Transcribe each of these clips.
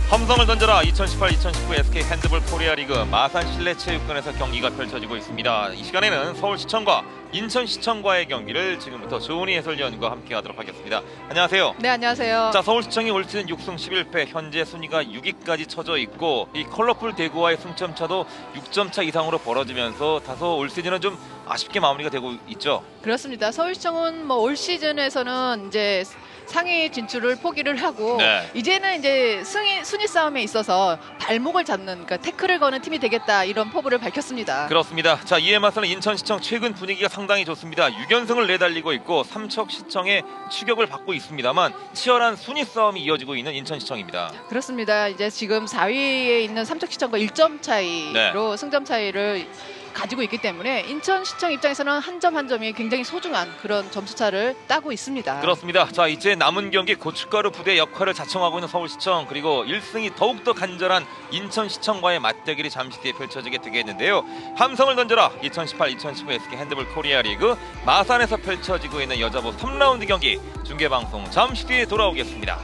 함성을 던져라 2018-2019 SK 핸드볼 코리아 리그 마산 실내체육관에서 경기가 펼쳐지고 있습니다. 이 시간에는 서울시청과 인천시청과의 경기를 지금부터 조은희 해설위원과 함께 하도록 하겠습니다. 안녕하세요. 네, 안녕하세요. 자, 서울시청이 올 시즌 6승 11패, 현재 순위가 6위까지 처져 있고 이 컬러풀 대구와의 승점 차도 6점 차 이상으로 벌어지면서 다소 올 시즌은 좀 아쉽게 마무리가 되고 있죠. 그렇습니다. 서울시청은 뭐 올 시즌에서는 이제 상위 진출을 포기를 하고 이제는 이제 순위 싸움에 있어서 발목을 잡는, 그러니까 태클을 거는 팀이 되겠다, 이런 포부를 밝혔습니다. 그렇습니다. 자, 이에 맞서는 인천시청 최근 분위기가 상당히 좋습니다. 6연승을 내달리고 있고 삼척시청의 추격을 받고 있습니다만 치열한 순위 싸움이 이어지고 있는 인천시청입니다. 그렇습니다. 이제 지금 4위에 있는 삼척시청과 1점 차이로 승점 차이를 가지고 있기 때문에 인천시청 입장에서는 한 점 한 점이 굉장히 소중한 그런 점수차를 따고 있습니다. 그렇습니다. 자, 이제 남은 경기 고춧가루 부대 역할을 자청하고 있는 서울시청, 그리고 1승이 더욱더 간절한 인천시청과의 맞대결이 잠시 뒤에 펼쳐지게 되겠는데요. 함성을 던져라 2018-2019 SK 핸드볼 코리아 리그 마산에서 펼쳐지고 있는 여자부 3라운드 경기 중계방송 잠시 뒤에 돌아오겠습니다.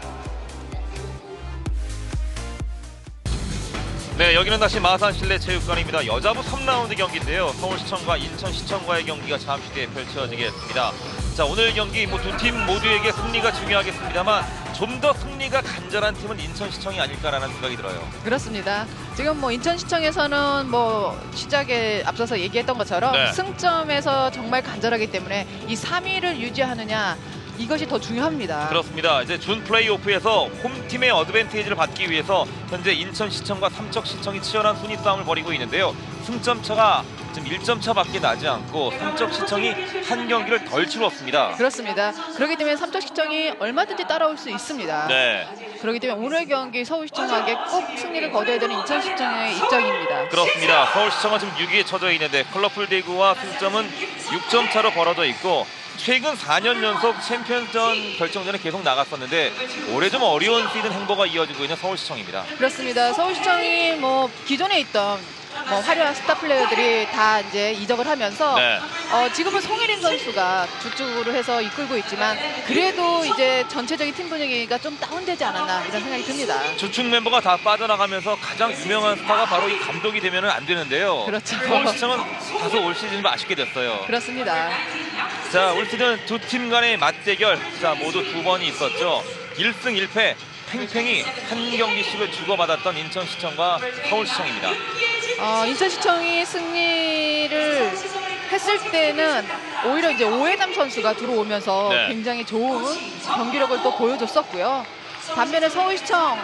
네, 여기는 다시 마산 실내체육관입니다. 여자부 3라운드 경기인데요. 서울시청과 인천시청과의 경기가 잠시 뒤에 펼쳐지겠습니다. 자, 오늘 경기 두 팀 모두에게 승리가 중요하겠습니다만 좀 더 승리가 간절한 팀은 인천시청이 아닐까라는 생각이 들어요. 그렇습니다. 지금 인천시청에서는 시작에 앞서서 얘기했던 것처럼 승점에서 정말 간절하기 때문에 이 3위를 유지하느냐, 이것이 더 중요합니다. 그렇습니다. 이제 준 플레이오프에서 홈팀의 어드밴티지를 받기 위해서 현재 인천시청과 삼척시청이 치열한 순위 싸움을 벌이고 있는데요. 승점 차가 지금 1점 차밖에 나지 않고 삼척시청이 한 경기를 덜 치렀습니다. 그렇습니다. 그렇기 때문에 삼척시청이 얼마든지 따라올 수 있습니다. 그렇기 때문에 오늘 경기 서울시청에게 꼭 승리를 거둬야 되는 인천시청의 입장입니다. 그렇습니다. 서울시청은 지금 6위에 처져 있는데 컬러풀 대구와 승점은 6점 차로 벌어져 있고 최근 4년 연속 챔피언전 결정전에 계속 나갔었는데 올해 좀 어려운 시즌 행보가 이어지고 있는 서울시청입니다. 그렇습니다. 서울시청이 기존에 있던 화려한 스타 플레이어들이 다 이제 이적을 하면서 지금은 송혜림 선수가 주축으로 해서 이끌고 있지만 그래도 이제 전체적인 팀 분위기가 좀 다운되지 않았나, 이런 생각이 듭니다. 주축 멤버가 다 빠져나가면서 가장 유명한 스타가 바로 이 감독이 되면 안 되는데요. 그렇죠. 서울시청은 다소 올 시즌 좀 아쉽게 됐어요. 그렇습니다. 자, 올 시즌 두 팀 간의 맞대결, 모두 2번이 있었죠. 1승 1패 팽팽히 한 경기씩을 주고받았던 인천시청과 서울시청입니다. 인천시청이 승리를 했을 때는 오히려 이제 오해남 선수가 들어오면서 굉장히 좋은 경기력을 또 보여줬었고요. 반면에 서울시청이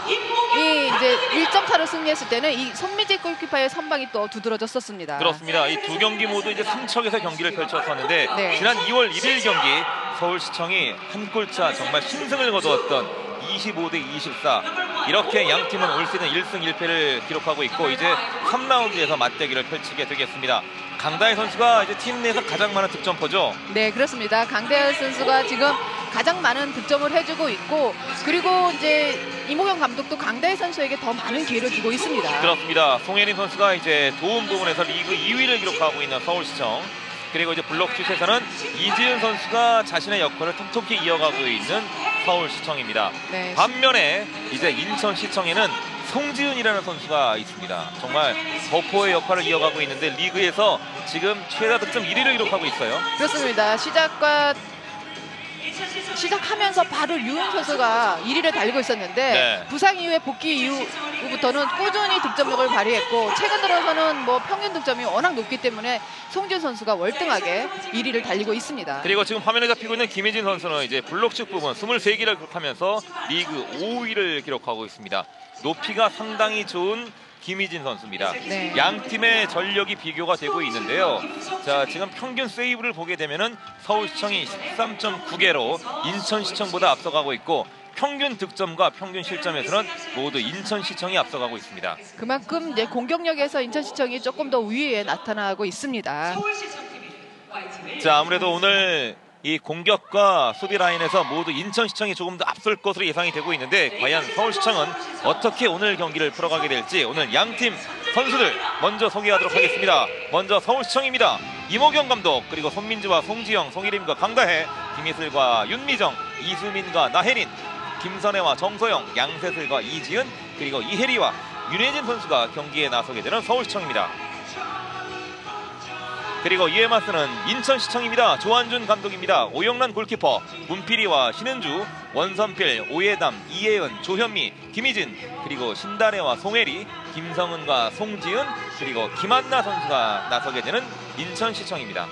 이제 1점 차로 승리했을 때는 이 손미지 골키퍼의 선방이 또 두드러졌었습니다. 그렇습니다. 이 두 경기 모두 이제 삼척에서 경기를 펼쳤었는데 지난 2월 1일 경기 서울시청이 한 골차 정말 신승을 거두었던 25대24, 이렇게 양 팀은 올 시즌 1승 1패를 기록하고 있고 이제 3라운드에서 맞대결을 펼치게 되겠습니다. 강다혜 선수가 이제 팀 내에서 가장 많은 득점포죠. 네, 그렇습니다. 강다혜 선수가 지금 가장 많은 득점을 해주고 있고, 그리고 이제 이모경 감독도 강다혜 선수에게 더 많은 기회를 주고 있습니다. 그렇습니다. 송혜림 선수가 이제 도움 부분에서 리그 2위를 기록하고 있는 서울시청, 그리고 이제 블록슛에서는 이지은 선수가 자신의 역할을 톡톡히 이어가고 있는 서울시청입니다. 반면에 이제 인천시청에는 송지은이라는 선수가 있습니다. 정말 버퍼의 역할을 이어가고 있는데 리그에서 지금 최다 득점 1위를 기록하고 있어요. 그렇습니다. 시작하면서 바로 류은 선수가 1위를 달리고 있었는데 부상 이후에 복귀 이후부터는 꾸준히 득점력을 발휘했고 최근 들어서는 평균 득점이 워낙 높기 때문에 송지은 선수가 월등하게 1위를 달리고 있습니다. 그리고 지금 화면에 잡히고 있는 김혜진 선수는 이제 블록슛 부분 23개를 기록하면서 리그 5위를 기록하고 있습니다. 높이가 상당히 좋은 김희진 선수입니다. 양 팀의 전력이 비교가 되고 있는데요. 자, 지금 평균 세이브를 보게 되면은 서울시청이 13.9개로 인천시청보다 앞서가고 있고 평균 득점과 평균 실점에서는 모두 인천시청이 앞서가고 있습니다. 그만큼 이제 공격력에서 인천시청이 조금 더 위에 나타나고 있습니다. 자, 아무래도 오늘 이 공격과 수비 라인에서 모두 인천시청이 조금 더 앞설 것으로 예상이 되고 있는데 과연 서울시청은 어떻게 오늘 경기를 풀어가게 될지 오늘 양팀 선수들 먼저 소개하도록 하겠습니다. 먼저 서울시청입니다. 이모경 감독, 그리고 손민지와 송지영, 송일임과 강다혜, 김희슬과 윤미정, 이수민과 나혜린, 김선혜와 정소영, 양세슬과 이지은, 그리고 이혜리와 윤혜진 선수가 경기에 나서게 되는 서울시청입니다. 그리고 이에 맞서는 인천시청입니다. 조한준 감독입니다. 오영란 골키퍼, 문필이와 신은주, 원선필, 오예담, 이혜은, 조현미, 김희진, 그리고 신다래와 송혜리, 김성은과 송지은, 그리고 김한나 선수가 나서게 되는 인천시청입니다.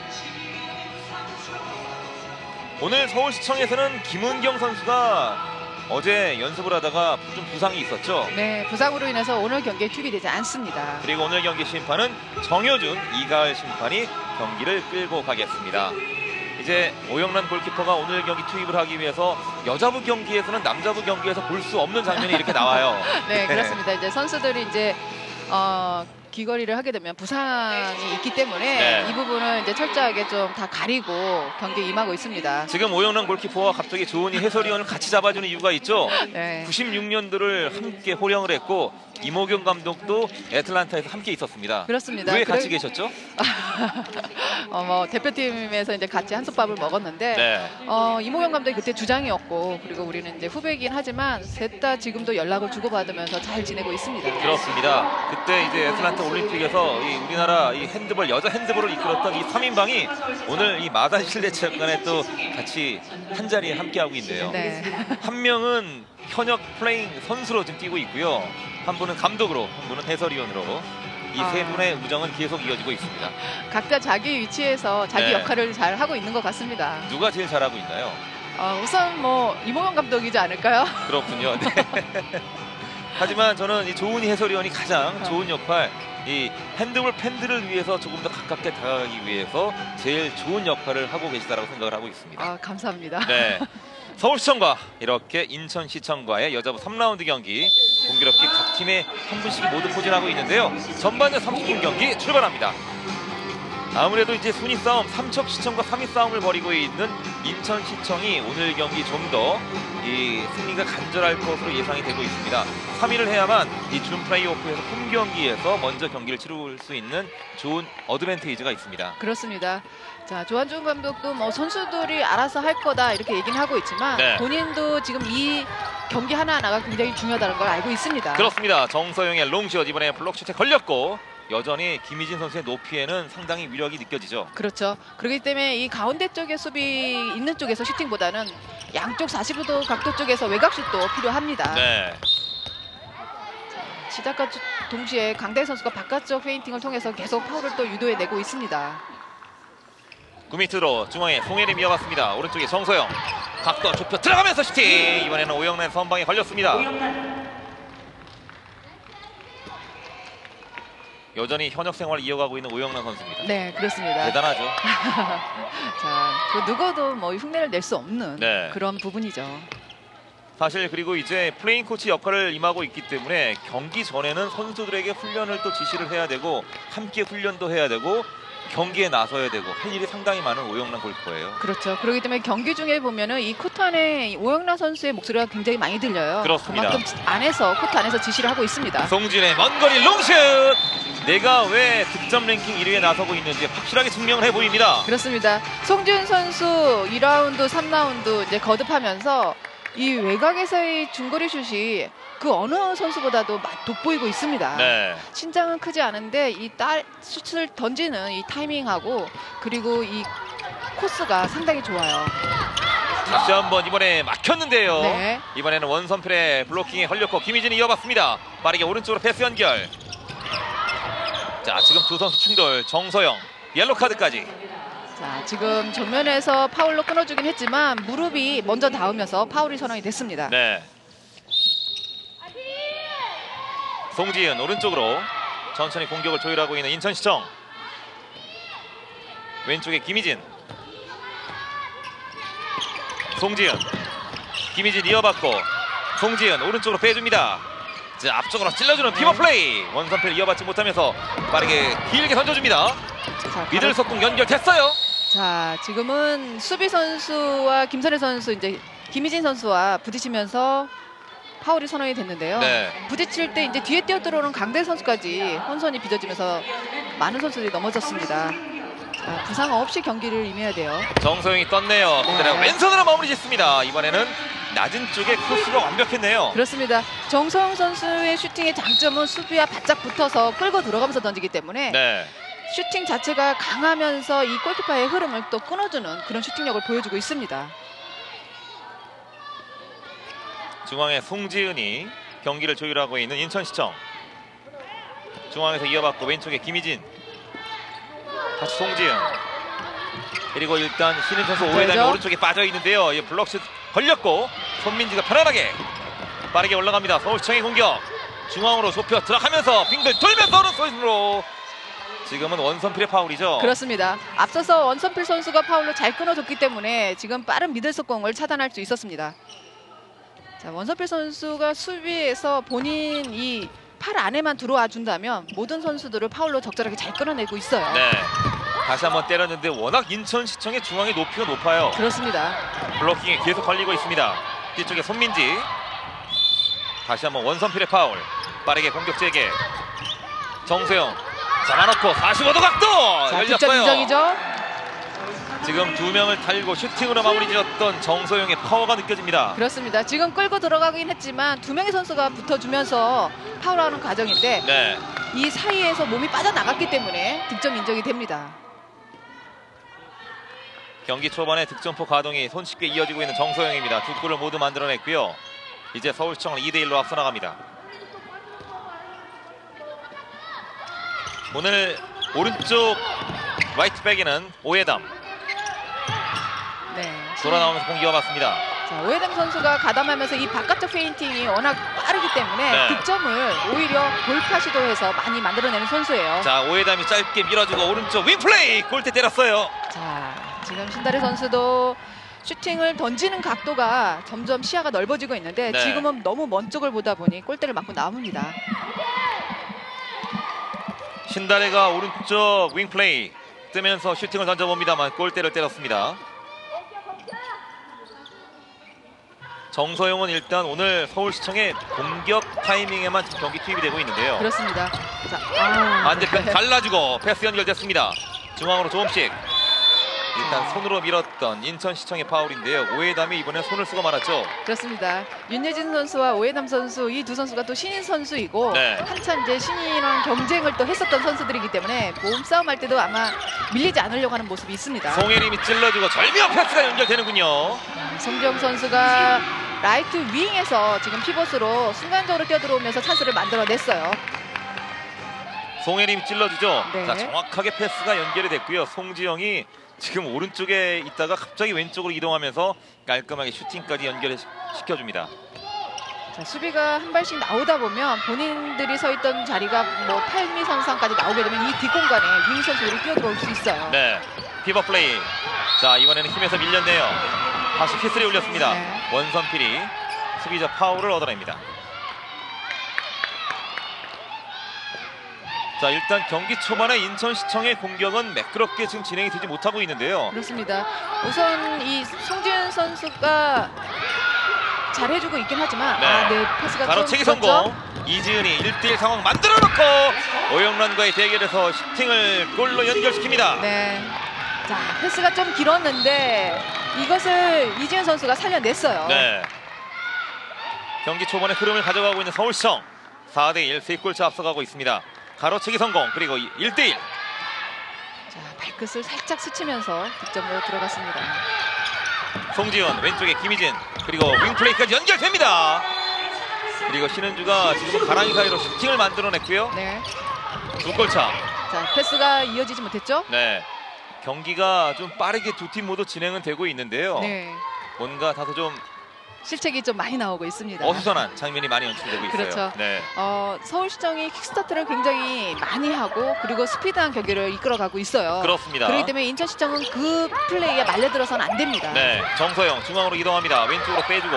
오늘 서울시청에서는 김은경 선수가 어제 연습을 하다가 좀 부상이 있었죠. 네, 부상으로 인해서 오늘 경기에 투입되지 않습니다. 그리고 오늘 경기 심판은 정효준, 이가을 심판이 경기를 끌고 가겠습니다. 이제 오영란 골키퍼가 오늘 경기 투입을 하기 위해서 여자부 경기에서는 남자부 경기에서 볼 수 없는 장면이 이렇게 나와요. 네, 그렇습니다. 이제 선수들이 이제 귀걸이를 하게 되면 부상이 있기 때문에 이 부분을 이제 철저하게 좀 다 가리고 경기에 임하고 있습니다. 지금 오영란 골키퍼와 갑자기 조은희 해설위원을 같이 잡아주는 이유가 있죠. 네. 96년도를 함께 호령을 했고 이모경 감독도 애틀란타에서 함께 있었습니다. 그렇습니다. 왜 같이 계셨죠? 뭐 대표팀에서 이제 같이 한솥밥을 먹었는데 이모경 감독이 그때 주장이었고 그리고 우리는 이제 후배이긴 하지만 셋 다 지금도 연락을 주고받으면서 잘 지내고 있습니다. 그렇습니다. 그때 이제 애틀란타 올림픽에서 이 우리나라 이 핸드볼 여자 핸드볼을 이끌었던 이 3인방이 오늘 이 마산 실내체육관에 또 같이 한 자리에 함께 하고 있네요. 네. 한 명은 현역 플레잉 선수로 지금 뛰고 있고요. 한 분은 감독으로, 한 분은 해설위원으로 이 세 분의 우정은 계속 이어지고 있습니다. 각자 자기 위치에서 자기 역할을 잘 하고 있는 것 같습니다. 누가 제일 잘하고 있나요? 우선 뭐 이모경 감독이지 않을까요? 그렇군요. 네. 하지만 저는 이 조은희 해설위원이 가장 좋은 역할, 이 핸드볼 팬들을 위해서 조금 더 가깝게 다가가기 위해서 제일 좋은 역할을 하고 계시다라고 생각을 하고 있습니다. 감사합니다. 네. 서울시청과 이렇게 인천시청과의 여자부 3라운드 경기 공교롭게 각 팀에 한 분씩 모두 포진하고 있는데요. 전반전 30분 경기 출발합니다. 아무래도 이제 순위 싸움, 삼척시청과 3위 싸움을 벌이고 있는 인천시청이 오늘 경기 좀 더 이 승리가 간절할 것으로 예상이 되고 있습니다. 3위를 해야만 이 준 플레이오프에서 홈 경기에서 먼저 경기를 치를 수 있는 좋은 어드밴테이지가 있습니다. 그렇습니다. 자, 조한준 감독도 뭐 선수들이 알아서 할 거다 이렇게 얘기는 하고 있지만 본인도 지금 이 경기 하나하나가 굉장히 중요하다는 걸 알고 있습니다. 그렇습니다. 정서영의 롱샷 이번에 블록슛에 걸렸고 여전히 김희진 선수의 높이에는 상당히 위력이 느껴지죠. 그렇죠. 그렇기 때문에 이 가운데 쪽에 수비 있는 쪽에서 슈팅보다는 양쪽 45도 각도 쪽에서 외곽슛도 필요합니다. 네. 시작과 동시에 강대 선수가 바깥쪽 페인팅을 통해서 계속 파울을 또 유도해내고 있습니다. 9m로 중앙에 송혜림 이어봤습니다. 오른쪽에 정서영 각도 좁혀 들어가면서 슈팅. 이번에는 오영란 선방에 걸렸습니다. 여전히 현역 생활을 이어가고 있는 오영란 선수입니다. 네, 그렇습니다. 대단하죠. 자, 그 누구도 뭐 흉내를 낼 수 없는 그런 부분이죠. 사실 그리고 이제 플레잉 코치 역할을 임하고 있기 때문에 경기 전에는 선수들에게 훈련을 또 지시를 해야 되고 함께 훈련도 해야 되고 경기에 나서야 되고 할 일이 상당히 많은 오영란 골키퍼예요. 그렇죠. 그렇기 때문에 경기 중에 보면은 이 코트 안에 오영란 선수의 목소리가 굉장히 많이 들려요. 그렇습니다. 그만큼 코트 안에서 지시를 하고 있습니다. 송진의 먼거리 롱슛! 내가 왜 득점 랭킹 1위에 나서고 있는지 확실하게 증명을 해 보입니다. 그렇습니다. 송지은 선수 2라운드, 3라운드 이제 거듭하면서 이 외곽에서의 중거리 슛이 그 어느 선수보다도 돋보이고 있습니다. 네. 신장은 크지 않은데 이 슛을 던지는 이 타이밍하고 그리고 이 코스가 상당히 좋아요. 다시 한번 이번에 막혔는데요. 네. 이번에는 원선필의 블로킹에 걸렸고 김희진이 이어봤습니다. 빠르게 오른쪽으로 패스 연결. 자, 지금 두 선수 충돌. 정서영 옐로 카드까지. 자, 지금 정면에서 파울로 끊어주긴 했지만 무릎이 먼저 닿으면서 파울이 선언이 됐습니다. 네. 송지은 오른쪽으로 천천히 공격을 조율하고 있는 인천시청. 왼쪽에 김희진. 송지은. 김희진 이어받고 송지은 오른쪽으로 빼줍니다. 자, 앞쪽으로 찔러주는 피버 플레이. 원선필 이어받지 못하면서 빠르게 길게 던져줍니다. 미들 속공 연결됐어요. 자, 지금은 수비 선수와 김선혜 선수 이제 김희진 선수와 부딪히면서 파울이 선언이 됐는데요. 부딪힐 때 이제 뒤에 뛰어들어오는 강대 선수까지 혼선이 빚어지면서 많은 선수들이 넘어졌습니다. 자, 부상 없이 경기를 임해야 돼요. 정서영이 떴네요. 왼손으로 마무리 짓습니다. 이번에는 낮은 쪽에 코스가 완벽했네요. 그렇습니다. 정서영 선수의 슈팅의 장점은 수비와 바짝 붙어서 끌고 들어가면서 던지기 때문에 네. 슈팅 자체가 강하면서 이 골키퍼의 흐름을 또 끊어주는 그런 슈팅력을 보여주고 있습니다. 중앙에 송지은이 경기를 조율하고 있는 인천시청. 중앙에서 이어받고 왼쪽에 김희진. 다시 송지은. 그리고 일단 신인 선수 오해담이 오른쪽에 빠져 있는데요. 블록슛 걸렸고 손민지가 편안하게 빠르게 올라갑니다. 서울시청의 공격. 중앙으로 좁혀 들어가면서 빙글 돌면서 오른손으로 지금은 원선필의 파울이죠. 그렇습니다. 앞서서 원선필 선수가 파울로 잘 끊어줬기 때문에 지금 빠른 미들속공을 차단할 수 있었습니다. 자, 원선필 선수가 수비에서 본인 이 팔 안에만 들어와 준다면 모든 선수들을 파울로 적절하게 잘 끊어내고 있어요. 네. 다시 한번 때렸는데 워낙 인천시청의 중앙의 높이가 높아요. 그렇습니다. 블로킹에 계속 걸리고 있습니다. 뒤쪽에 손민지. 다시 한번 원선필의 파울. 빠르게 공격 재개. 정세영 잡아놓고 45도 각도 자, 열렸어요. 득점 인정이죠. 지금 두 명을 달고 슈팅으로 마무리 지었던 정소영의 파워가 느껴집니다. 그렇습니다. 지금 끌고 들어가긴 했지만 두 명의 선수가 붙어주면서 파울하는 과정인데 네. 이 사이에서 몸이 빠져나갔기 때문에 득점 인정이 됩니다. 경기 초반에 득점포 가동이 손쉽게 이어지고 있는 정소영입니다. 두 골을 모두 만들어냈고요. 이제 서울시청을 2대1로 앞서 나갑니다. 오늘 오른쪽 라이트백에는 오해담. 네. 돌아 나오면서 공 이어봤습니다. 자, 오해담 선수가 가담하면서 이 바깥쪽 페인팅이 워낙 빠르기 때문에 네. 득점을 오히려 돌파 시도해서 많이 만들어내는 선수예요. 자, 오해담이 짧게 밀어주고 오른쪽 윙플레이 골대 때렸어요. 자, 지금 신다리 선수도 슈팅을 던지는 각도가 점점 시야가 넓어지고 있는데 네. 지금은 너무 먼 쪽을 보다 보니 골대를 맞고 나옵니다. 신다레가 오른쪽 윙플레이 뜨면서 슈팅을 던져봅니다만 골대를 때렸습니다. 정서영은 일단 오늘 서울시청의 공격 타이밍에만 경기 투입이 되고 있는데요. 그렇습니다. 자, 반대편 갈라주고 패스 연결됐습니다. 중앙으로 조금씩 일단 손으로 밀었던 인천시청의 파울인데요. 오해담이 이번에 손을 쓰고 말았죠. 그렇습니다. 윤예진 선수와 오해담 선수 이 두 선수가 또 신인 선수이고 네. 한참 이제 신인이랑 경쟁을 또 했었던 선수들이기 때문에 몸싸움 할 때도 아마 밀리지 않으려고 하는 모습이 있습니다. 송혜림이 찔러주고 절묘한 패스가 연결되는군요. 송지영 선수가 라이트 윙에서 지금 피벗으로 순간적으로 뛰어들어오면서 찬스를 만들어냈어요. 송혜림이 찔러주죠. 네. 자, 정확하게 패스가 연결이 됐고요. 송지영이 지금 오른쪽에 있다가 갑자기 왼쪽으로 이동하면서 깔끔하게 슈팅까지 연결시켜줍니다. 자, 수비가 한 발씩 나오다 보면 본인들이 서 있던 자리가 뭐 8미 선상까지 나오게 되면 이 뒷공간에 윙 선수들이 뛰어들어올 수 있어요. 네, 피버 플레이. 자, 이번에는 힘에서 밀렸네요. 다시 피스를 올렸습니다. 네. 원선필이 수비자 파울을 얻어냅니다. 자, 일단 경기 초반에 인천시청의 공격은 매끄럽게 지금 진행이 되지 못하고 있는데요. 그렇습니다. 우선 이 송지은 선수가 잘해주고 있긴 하지만 네. 패스가 가로채기 좀 성공. 그렇죠? 이지은이 1대1 상황 만들어놓고 오영란과의 대결에서 슈팅을 골로 연결시킵니다. 네. 자, 패스가 좀 길었는데 이것을 이지은 선수가 살려냈어요. 네. 경기 초반에 흐름을 가져가고 있는 서울시청 4대1 3골차 앞서가고 있습니다. 가로채기 성공. 그리고 1대1. 자, 발끝을 살짝 스치면서 득점으로 들어갔습니다. 송지은 왼쪽에 김희진 그리고 윙플레이까지 연결됩니다. 그리고 신은주가 지금 가랑이 사이로 슈팅을 만들어냈고요. 네. 2골차. 자, 패스가 이어지지 못했죠? 네. 경기가 좀 빠르게 두 팀 모두 진행은 되고 있는데요. 네. 뭔가 다소 좀 실책이 좀 많이 나오고 있습니다. 어수선한 장면이 많이 연출되고 있어요. 그렇죠. 네. 서울시청이 킥스타트를 굉장히 많이 하고 그리고 스피드한 경기를 이끌어가고 있어요. 그렇습니다. 그렇기 때문에 인천시청은 그 플레이에 말려들어서는 안 됩니다. 네. 정서영 중앙으로 이동합니다. 왼쪽으로 빼주고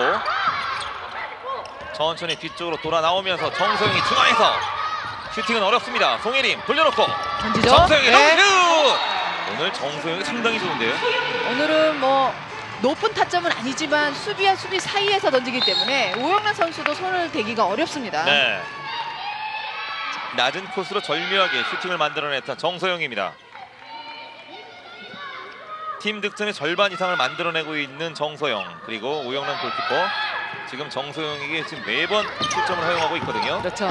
천천히 뒤쪽으로 돌아 나오면서 정서영이 중앙에서 슈팅은 어렵습니다. 송혜림 돌려놓고 던지죠? 정서영이 네. 슛! 오늘 정서영이 상당히 좋은데요. 오늘은 뭐 높은 타점은 아니지만 수비와 수비 사이에서 던지기 때문에 오영란 선수도 손을 대기가 어렵습니다. 네. 낮은 코스로 절묘하게 슈팅을 만들어냈던 정서영입니다. 팀 득점의 절반 이상을 만들어내고 있는 정서영 그리고 오영란 골키퍼 지금 정소영에게 지금 매번 출점을 허용하고 있거든요. 그렇죠.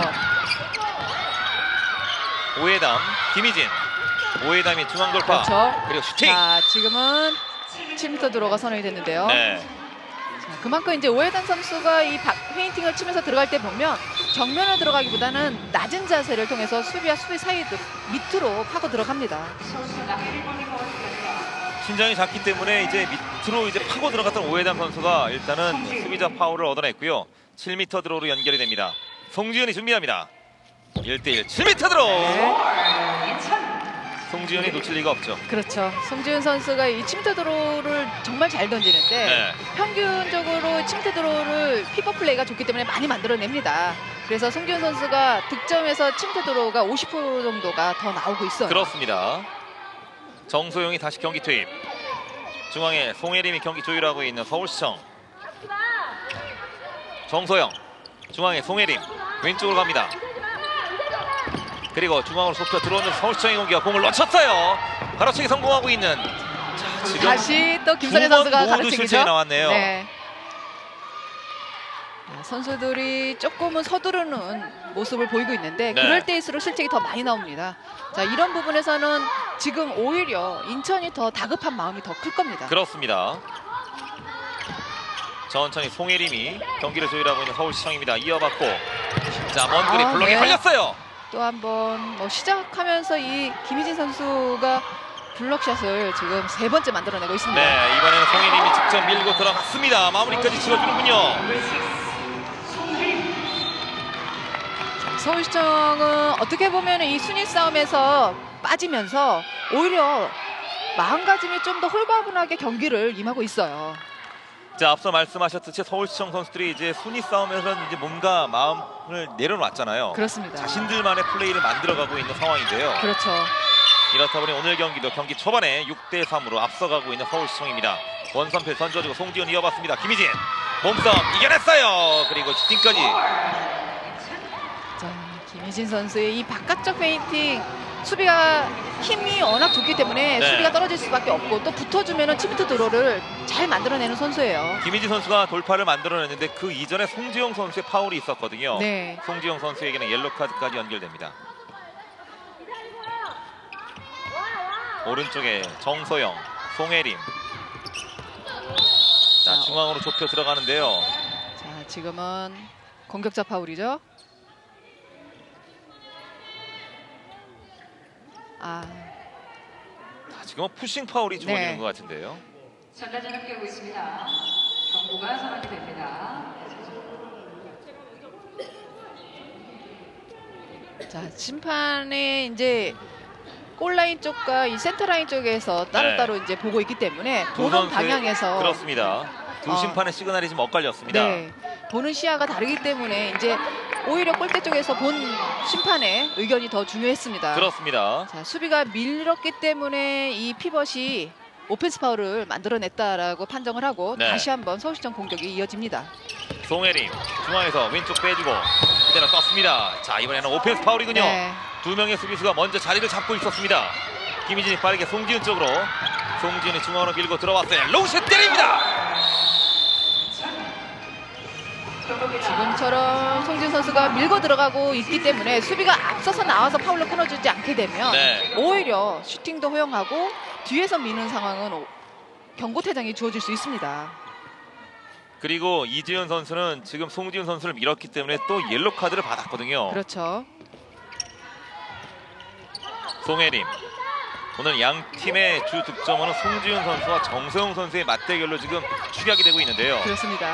오해담, 김희진. 오해담이 중앙 돌파. 그렇죠. 그리고 슈팅. 자, 지금은 7m 드로우가 선언이 됐는데요. 네. 자, 그만큼 이제 오해단 선수가 이 페인팅을 치면서 들어갈 때 보면 정면으로 들어가기보다는 낮은 자세를 통해서 수비와 수비 사이 밑으로 파고 들어갑니다. 신장이 작기 때문에 이제 밑으로 이제 파고 들어갔던 오해담 선수가 일단은 수비자 파울을 얻어냈고요. 7m 드로우로 연결이 됩니다. 송지현이 준비합니다. 1대1 7m 드로우. 네. 송지현이 놓칠 리가 없죠. 그렇죠. 송지훈 선수가 이 침대 드로우를 정말 잘 던지는데 네. 평균적으로 침대 드로우를 피버 플레이가 좋기 때문에 많이 만들어냅니다. 그래서 송지훈 선수가 득점에서 침대 드로우가 50% 정도가 더 나오고 있어요. 그렇습니다. 정소영이 다시 경기 투입. 중앙에 송혜림이 경기 조율하고 있는 서울시청. 정소영. 중앙에 송혜림. 왼쪽으로 갑니다. 그리고 중앙으로 좁혀 들어오는 서울시청의 공격. 공을 놓쳤어요. 가로채기 성공하고 있는. 자, 지금 다시 또 김선혜 선수가 모두 가로채기죠. 실책이 나왔네요. 네. 선수들이 조금은 서두르는 모습을 보이고 있는데 네. 그럴 때일수록 실책이 더 많이 나옵니다. 자, 이런 부분에서는 지금 오히려 인천이 더 다급한 마음이 더 클 겁니다. 그렇습니다. 천천히 송혜림이 경기를 조율하고 있는 서울시청입니다. 이어받고 자, 먼 거리 블록에 네. 걸렸어요. 또 한번 시작하면서 이 김희진 선수가 블록샷을 지금 3번째 만들어내고 있습니다. 네, 이번에는 송혜림이 직접 밀고 들어갔습니다. 마무리까지 지어주는군요. 서울시청은 어떻게 보면 이 순위 싸움에서 빠지면서 오히려 마음가짐이 좀 더 홀가분하게 경기를 임하고 있어요. 자, 앞서 말씀하셨듯이 서울시청 선수들이 이제 순위 싸움에서는 이제 뭔가 마음을 내려놨잖아요. 그렇습니다. 자신들만의 플레이를 만들어가고 있는 상황인데요. 그렇죠. 이렇다 보니 오늘 경기도 경기 초반에 6대3으로 앞서가고 있는 서울시청입니다. 원선필 던져주고 송지훈 이어봤습니다. 김희진 몸싸움 이겨냈어요. 그리고 슈팅까지. 자, 김희진 선수의 이 바깥쪽 페인팅 수비가 힘이 워낙 좋기 때문에 네. 수비가 떨어질 수밖에 없고 또 붙어주면 치미트 드로를 잘 만들어내는 선수예요. 김희진 선수가 돌파를 만들어냈는데 그 이전에 송지용 선수의 파울이 있었거든요. 네. 송지용 선수에게는 옐로카드까지 연결됩니다. 오른쪽에 정소영, 송혜림. 자, 중앙으로 좁혀 들어가는데요. 자, 지금은 공격자 파울이죠. 지금은 푸싱 파울이 주어지는 네. 것 같은데요. 전자전 합격하고 있습니다. 경고가 선언이 됩니다. 자, 심판이 이제 골라인 쪽과 이 센터라인 쪽에서 따로따로 이제 보고 있기 때문에 두 보는 선수의- 방향에서 그렇습니다. 두 심판의 시그널이 지금 엇갈렸습니다. 네, 보는 시야가 다르기 때문에 이제 오히려 골대 쪽에서 본 심판의 의견이 더 중요했습니다. 그렇습니다. 자, 수비가 밀렸기 때문에 이 피벗이 오펜스 파울을 만들어냈다라고 판정을 하고 네. 다시 한번 서울시청 공격이 이어집니다. 송혜림 중앙에서 왼쪽 빼주고 그대로 떴습니다. 자, 이번에는 오펜스 파울이군요. 네. 두 명의 수비수가 먼저 자리를 잡고 있었습니다. 김희진이 빠르게 송지훈 쪽으로. 송지훈이 중앙으로 밀고 들어왔어요. 로우샷 때립니다. 지금처럼 송지훈 선수가 밀고 들어가고 있기 때문에 수비가 앞서서 나와서 파울로 끊어주지 않게 되면 네. 오히려 슈팅도 허용하고 뒤에서 미는 상황은 경고 퇴장이 주어질 수 있습니다. 그리고 이지훈 선수는 지금 송지훈 선수를 밀었기 때문에 또 옐로 카드를 받았거든요. 그렇죠. 송혜림. 오늘 양 팀의 주 득점원은 송지훈 선수와 정서영 선수의 맞대결로 지금 추격이 되고 있는데요. 그렇습니다.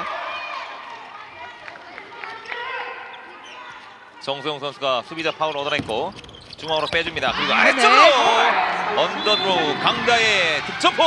정소영 선수가 수비자 파울 얻어냈고 중앙으로 빼줍니다. 그리고 네. 아래쪽으로 언더드로우 강다의 득점포.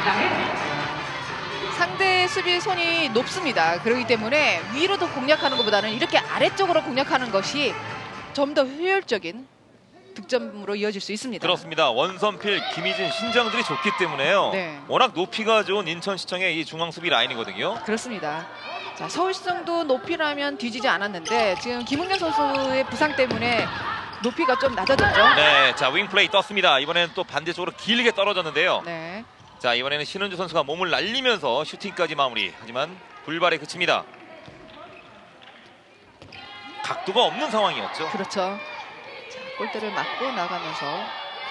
상대 수비 손이 높습니다. 그렇기 때문에 위로도 공략하는 것보다는 이렇게 아래쪽으로 공략하는 것이 좀 더 효율적인 득점으로 이어질 수 있습니다. 그렇습니다. 원선필, 김희진 신장들이 좋기 때문에요. 네. 워낙 높이가 좋은 인천시청의 이 중앙 수비 라인이거든요. 그렇습니다. 자, 서울시청도 높이라면 뒤지지 않았는데 지금 김은경 선수의 부상 때문에 높이가 좀 낮아졌죠. 네, 자 윙플레이 떴습니다. 이번에는 또 반대쪽으로 길게 떨어졌는데요. 네. 자, 이번에는 신은주 선수가 몸을 날리면서 슈팅까지 마무리. 하지만 불발에 그칩니다. 각도가 없는 상황이었죠. 그렇죠. 자, 골대를 맞고 나가면서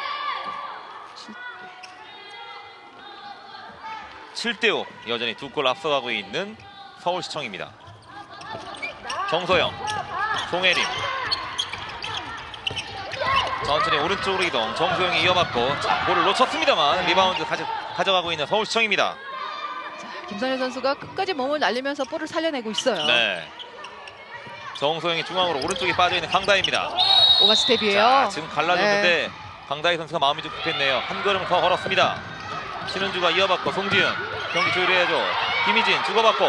7대5 여전히 2골 앞서가고 있는 서울시청입니다. 정소영, 송혜림 천천히 오른쪽으로 이동. 정소영이 이어받고 자, 볼을 놓쳤습니다만 리바운드 가져가고 있는 서울시청입니다. 자, 김선혜 선수가 끝까지 몸을 날리면서 볼을 살려내고 있어요. 네. 정소영이 중앙으로 오른쪽에 빠져있는 강다희입니다. 오버스텝이에요. 자, 지금 갈라졌는데 강다희 선수가 마음이 좀 급했네요. 한 걸음 더 걸었습니다. 신은주가 이어받고 송지은 경기 조율해야죠. 김희진 주고받고.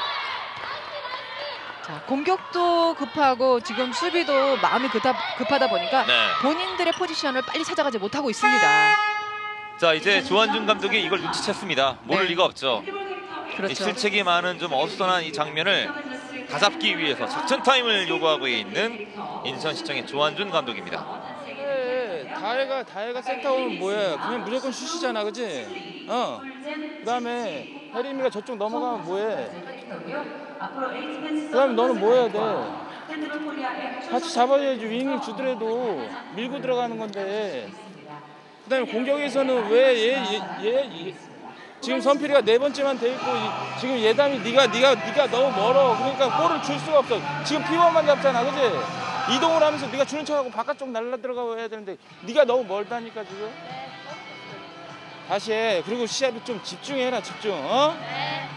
자, 공격도 급하고 지금 수비도 마음이 급하다 보니까 네. 본인들의 포지션을 빨리 찾아가지 못하고 있습니다. 자, 이제 조한준 감독이 이걸 눈치챘습니다. 모를 네. 리가 없죠. 그렇죠. 이 실책이 많은 좀 어수선한 이 장면을 다잡기 위해서 작전 타임을 요구하고 있는 인천시청의 조한준 감독입니다. 그래, 다혜가 센터 오면 뭐야? 그냥 무조건 슛이잖아, 그지? 그다음에 혜림이가 저쪽 넘어가면 뭐해? 그다음에 너는 뭐 해야 돼? 같이 잡아야지. 윙을 주더라도 밀고 들어가는 건데. 그다음에 공격에서는 왜 얘 지금 선필이가 4번째만 돼 있고 지금 예담이 네가 너무 멀어. 그러니까 볼을 줄 수가 없어. 지금 P1만 잡잖아, 그지? 이동을 하면서 네가 주는 척하고 바깥쪽 날라 들어가고 해야 되는데 네가 너무 멀다니까 지금. 다시 해. 그리고 시합에 좀 집중해라, 집중. 네.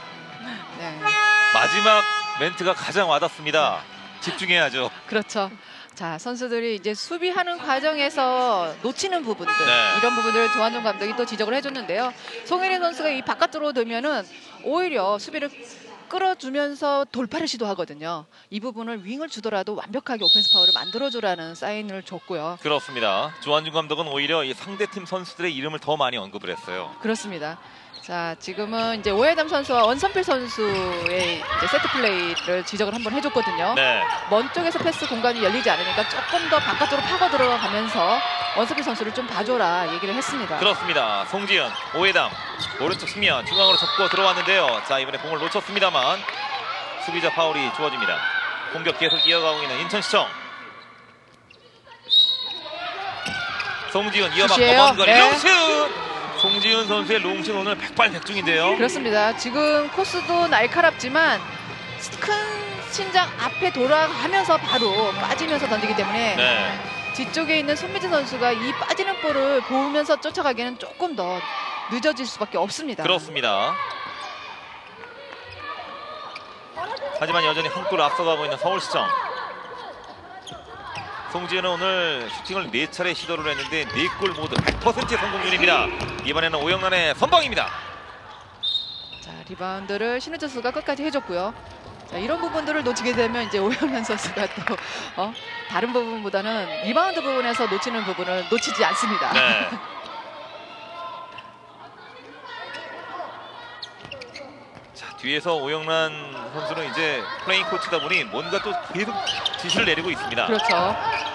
마지막 멘트가 가장 와닿습니다. 집중해야죠. 그렇죠. 자, 선수들이 이제 수비하는 과정에서 놓치는 부분들, 네. 이런 부분들을 조한준 감독이 또 지적을 해줬는데요. 송혜린 선수가 이 바깥으로 들면은 오히려 수비를 끌어주면서 돌파를 시도하거든요. 이 부분을 윙을 주더라도 완벽하게 오펜스 파울을 만들어주라는 사인을 줬고요. 그렇습니다. 조한준 감독은 오히려 이 상대팀 선수들의 이름을 더 많이 언급을 했어요. 그렇습니다. 자, 지금은 이제 오해담 선수와 원선필 선수의 이제 세트 플레이를 지적을 한번 해줬거든요. 네. 먼 쪽에서 패스 공간이 열리지 않으니까 조금 더 바깥으로 파고 들어가면서 원선필 선수를 좀 봐줘라 얘기를 했습니다. 그렇습니다. 송지은, 오해담, 오른쪽 측면 중앙으로 접고 들어왔는데요. 자, 이번에 공을 놓쳤습니다만 수비자 파울이 주어집니다. 공격 계속 이어가고 있는 인천시청. 송지은 이어받고 슛이에요. 먼 거리 네. 롱슛! 송지은 선수의 롱슛 오늘 백발백중인데요. 그렇습니다. 지금 코스도 날카롭지만 큰 신장 앞에 돌아가면서 바로 빠지면서 던지기 때문에 네. 뒤쪽에 있는 손미진 선수가 이 빠지는 볼을 보면서 쫓아가기에는 조금 더 늦어질 수밖에 없습니다. 그렇습니다. 하지만 여전히 한 골 앞서가고 있는 서울시청. 송지은은 오늘 슈팅을 4차례 시도를 했는데 4골 모두 100%의 성공률입니다. 이번에는 오영란의 선방입니다. 자, 리바운드를 신우철 선수가 끝까지 해줬고요. 자, 이런 부분들을 놓치게 되면 이제 오영란 선수가 또 다른 부분보다는 리바운드 부분에서 놓치는 부분을 놓치지 않습니다. 네. 자, 뒤에서 오영란 선수는 이제 플레잉 코치다 보니 뭔가 또 계속 지시를 내리고 있습니다. 그렇죠.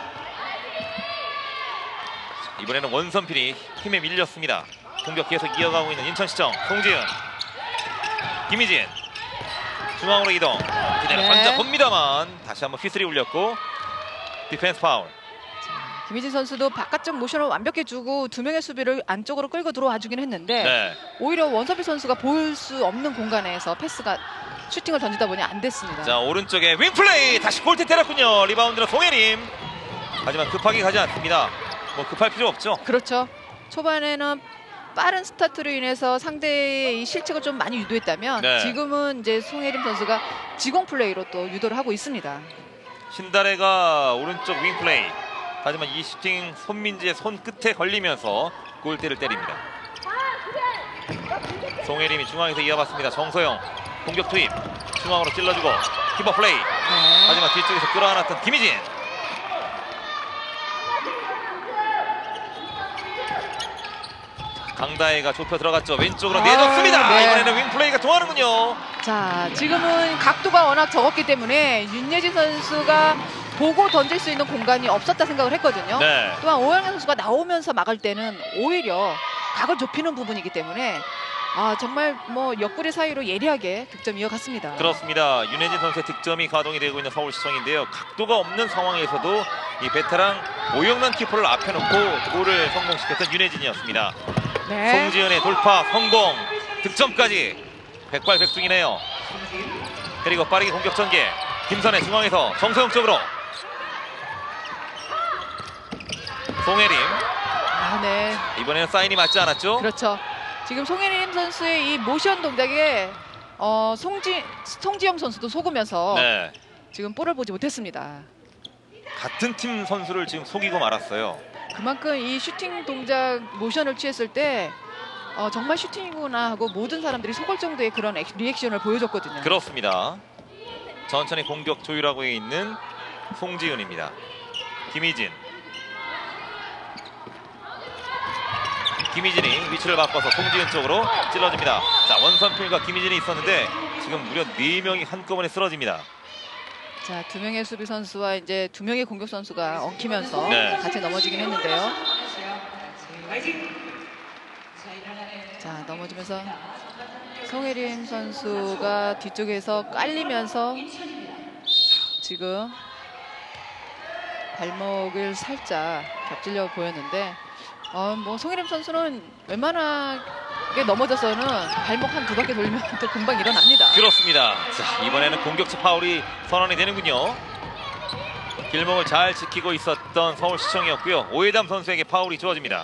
이번에는 원선필이 힘에 밀렸습니다. 공격 계속 이어가고 있는 인천시청. 송지은, 김희진 중앙으로 이동. 그대로 네. 던져봅니다만 다시 한번 휘슬이 울렸고 디펜스 파울. 김희진 선수도 바깥쪽 모션을 완벽히 주고 두 명의 수비를 안쪽으로 끌고 들어와 주긴 했는데 네. 오히려 원선필 선수가 볼 수 없는 공간에서 패스가 슈팅을 던지다 보니 안 됐습니다. 자, 오른쪽에 윙플레이 다시 골대 때렸군요. 리바운드는 송혜림. 하지만 급하게 가지 않습니다. 뭐 급할 필요 없죠. 그렇죠. 초반에는 빠른 스타트로 인해서 상대의 이 실책을 좀 많이 유도했다면 네. 지금은 이제 송혜림 선수가 지공 플레이로 또 유도를 하고 있습니다. 신다레가 오른쪽 윙플레이. 하지만 이 슈팅 손민지의 손 끝에 걸리면서 골대를 때립니다. 송혜림이 중앙에서 이어봤습니다. 정소영 공격 투입. 중앙으로 찔러주고 키퍼 플레이. 네. 하지만 뒤쪽에서 끌어안았던 김희진. 강다혜가 좁혀 들어갔죠. 왼쪽으로 내줬습니다. 네. 이번에는 윙플레이가 통하는군요. 자, 지금은 각도가 워낙 적었기 때문에 윤예진 선수가 보고 던질 수 있는 공간이 없었다 생각을 했거든요. 네. 또한 오영란 선수가 나오면서 막을 때는 오히려 각을 좁히는 부분이기 때문에 정말 뭐 옆구리 사이로 예리하게 득점 이어갔습니다. 그렇습니다. 윤혜진 선수의 득점이 가동이 되고 있는 서울시청인데요. 각도가 없는 상황에서도 이 베테랑 오영란 키퍼를 앞에 놓고 골을 성공시켰던 윤혜진이었습니다. 네. 송지은의 돌파 성공, 득점까지 백발백중이네요. 그리고 빠르게 공격 전개. 김선의 중앙에서 정서영 쪽으로. 송혜림. 네. 이번에는 사인이 맞지 않았죠? 그렇죠. 지금 송혜림 선수의 이 모션 동작에 송지영 선수도 속으면서 네. 지금 볼을 보지 못했습니다. 같은 팀 선수를 지금 속이고 말았어요. 그만큼 이 슈팅 동작 모션을 취했을 때 정말 슈팅이구나 하고 모든 사람들이 속을 정도의 그런 리액션을 보여줬거든요. 그렇습니다. 천천히 공격 조율하고 있는 송지은입니다. 김희진. 김희진이 위치를 바꿔서 송지은 쪽으로 찔러줍니다. 자, 원선필과 김희진이 있었는데 지금 무려 4명이 한꺼번에 쓰러집니다. 자, 2명의 수비 선수와 이제 2명의 공격 선수가 엉키면서 네. 같이 넘어지긴 했는데요. 자, 넘어지면서 송혜림 선수가 뒤쪽에서 깔리면서 지금 발목을 살짝 겹질려 보였는데 뭐 송혜림 선수는 웬만하게 넘어져서는 발목 한 2바퀴 돌면 또 금방 일어납니다. 그렇습니다. 자, 이번에는 공격수 파울이 선언이 되는군요. 길목을 잘 지키고 있었던 서울시청이었고요. 오해담 선수에게 파울이 주어집니다.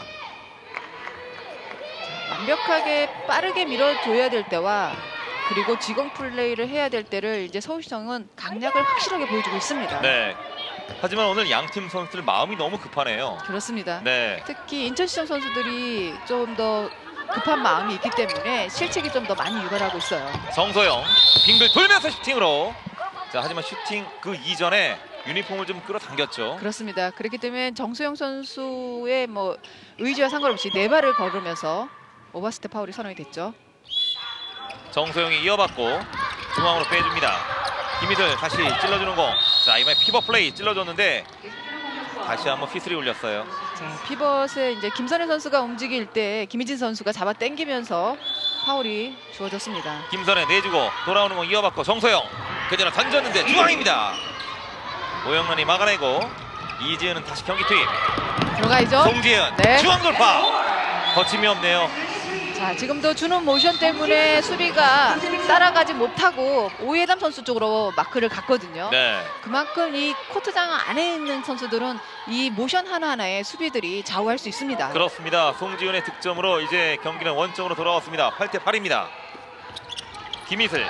완벽하게 빠르게 밀어줘야 될 때와 그리고 지공 플레이를 해야 될 때를 이제 서울시청은 강약을 확실하게 보여주고 있습니다. 네. 하지만 오늘 양팀 선수들 마음이 너무 급하네요. 그렇습니다. 네. 특히 인천시청 선수들이 좀 더 급한 마음이 있기 때문에 실책이 좀 더 많이 유발하고 있어요. 정서영 빙글 돌면서 슈팅으로. 자, 하지만 슈팅 그 이전에 유니폼을 좀 끌어당겼죠. 그렇습니다. 그렇기 때문에 정소영 선수의 뭐 의지와 상관없이 4발을 걸으면서 오버스텝 파울이 선언이 됐죠. 정소영이 이어받고 중앙으로 빼줍니다. 김희들 다시 찔러주는 공. 자, 이번에 피벗 플레이 찔러줬는데 다시 한번 휘슬이 울렸어요. 자, 피벗에 이제 김선혜 선수가 움직일 때 김희진 선수가 잡아 당기면서 파울이 주어졌습니다. 김선혜 내주고 돌아오는 공 이어받고 정소영 그대로 던졌는데 중앙입니다. 오영란이 막아내고 이지은은 다시 경기 투입. 들어가야죠. 송지은 네. 중앙 돌파. 거침이 없네요. 자, 지금도 주는 모션 때문에 수비가 따라가지 못하고 오해담 선수 쪽으로 마크를 갔거든요. 네. 그만큼 이 코트장 안에 있는 선수들은 이 모션 하나하나에 수비들이 좌우할 수 있습니다. 그렇습니다. 송지은의 득점으로 이제 경기는 원점으로 돌아왔습니다. 8대8입니다. 김희슬.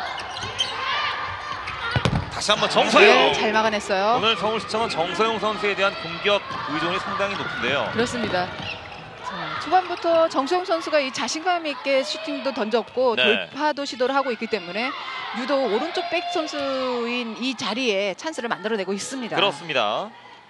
다시 한번 정서영. 네, 잘 막아냈어요. 오늘 서울시청은 정서영 선수에 대한 공격 의존이 상당히 높은데요. 그렇습니다. 자, 초반부터 정소영 선수가 이 자신감 있게 슈팅도 던졌고 네. 돌파도 시도를 하고 있기 때문에 유독 오른쪽 백 선수인 이 자리에 찬스를 만들어내고 있습니다. 그렇습니다.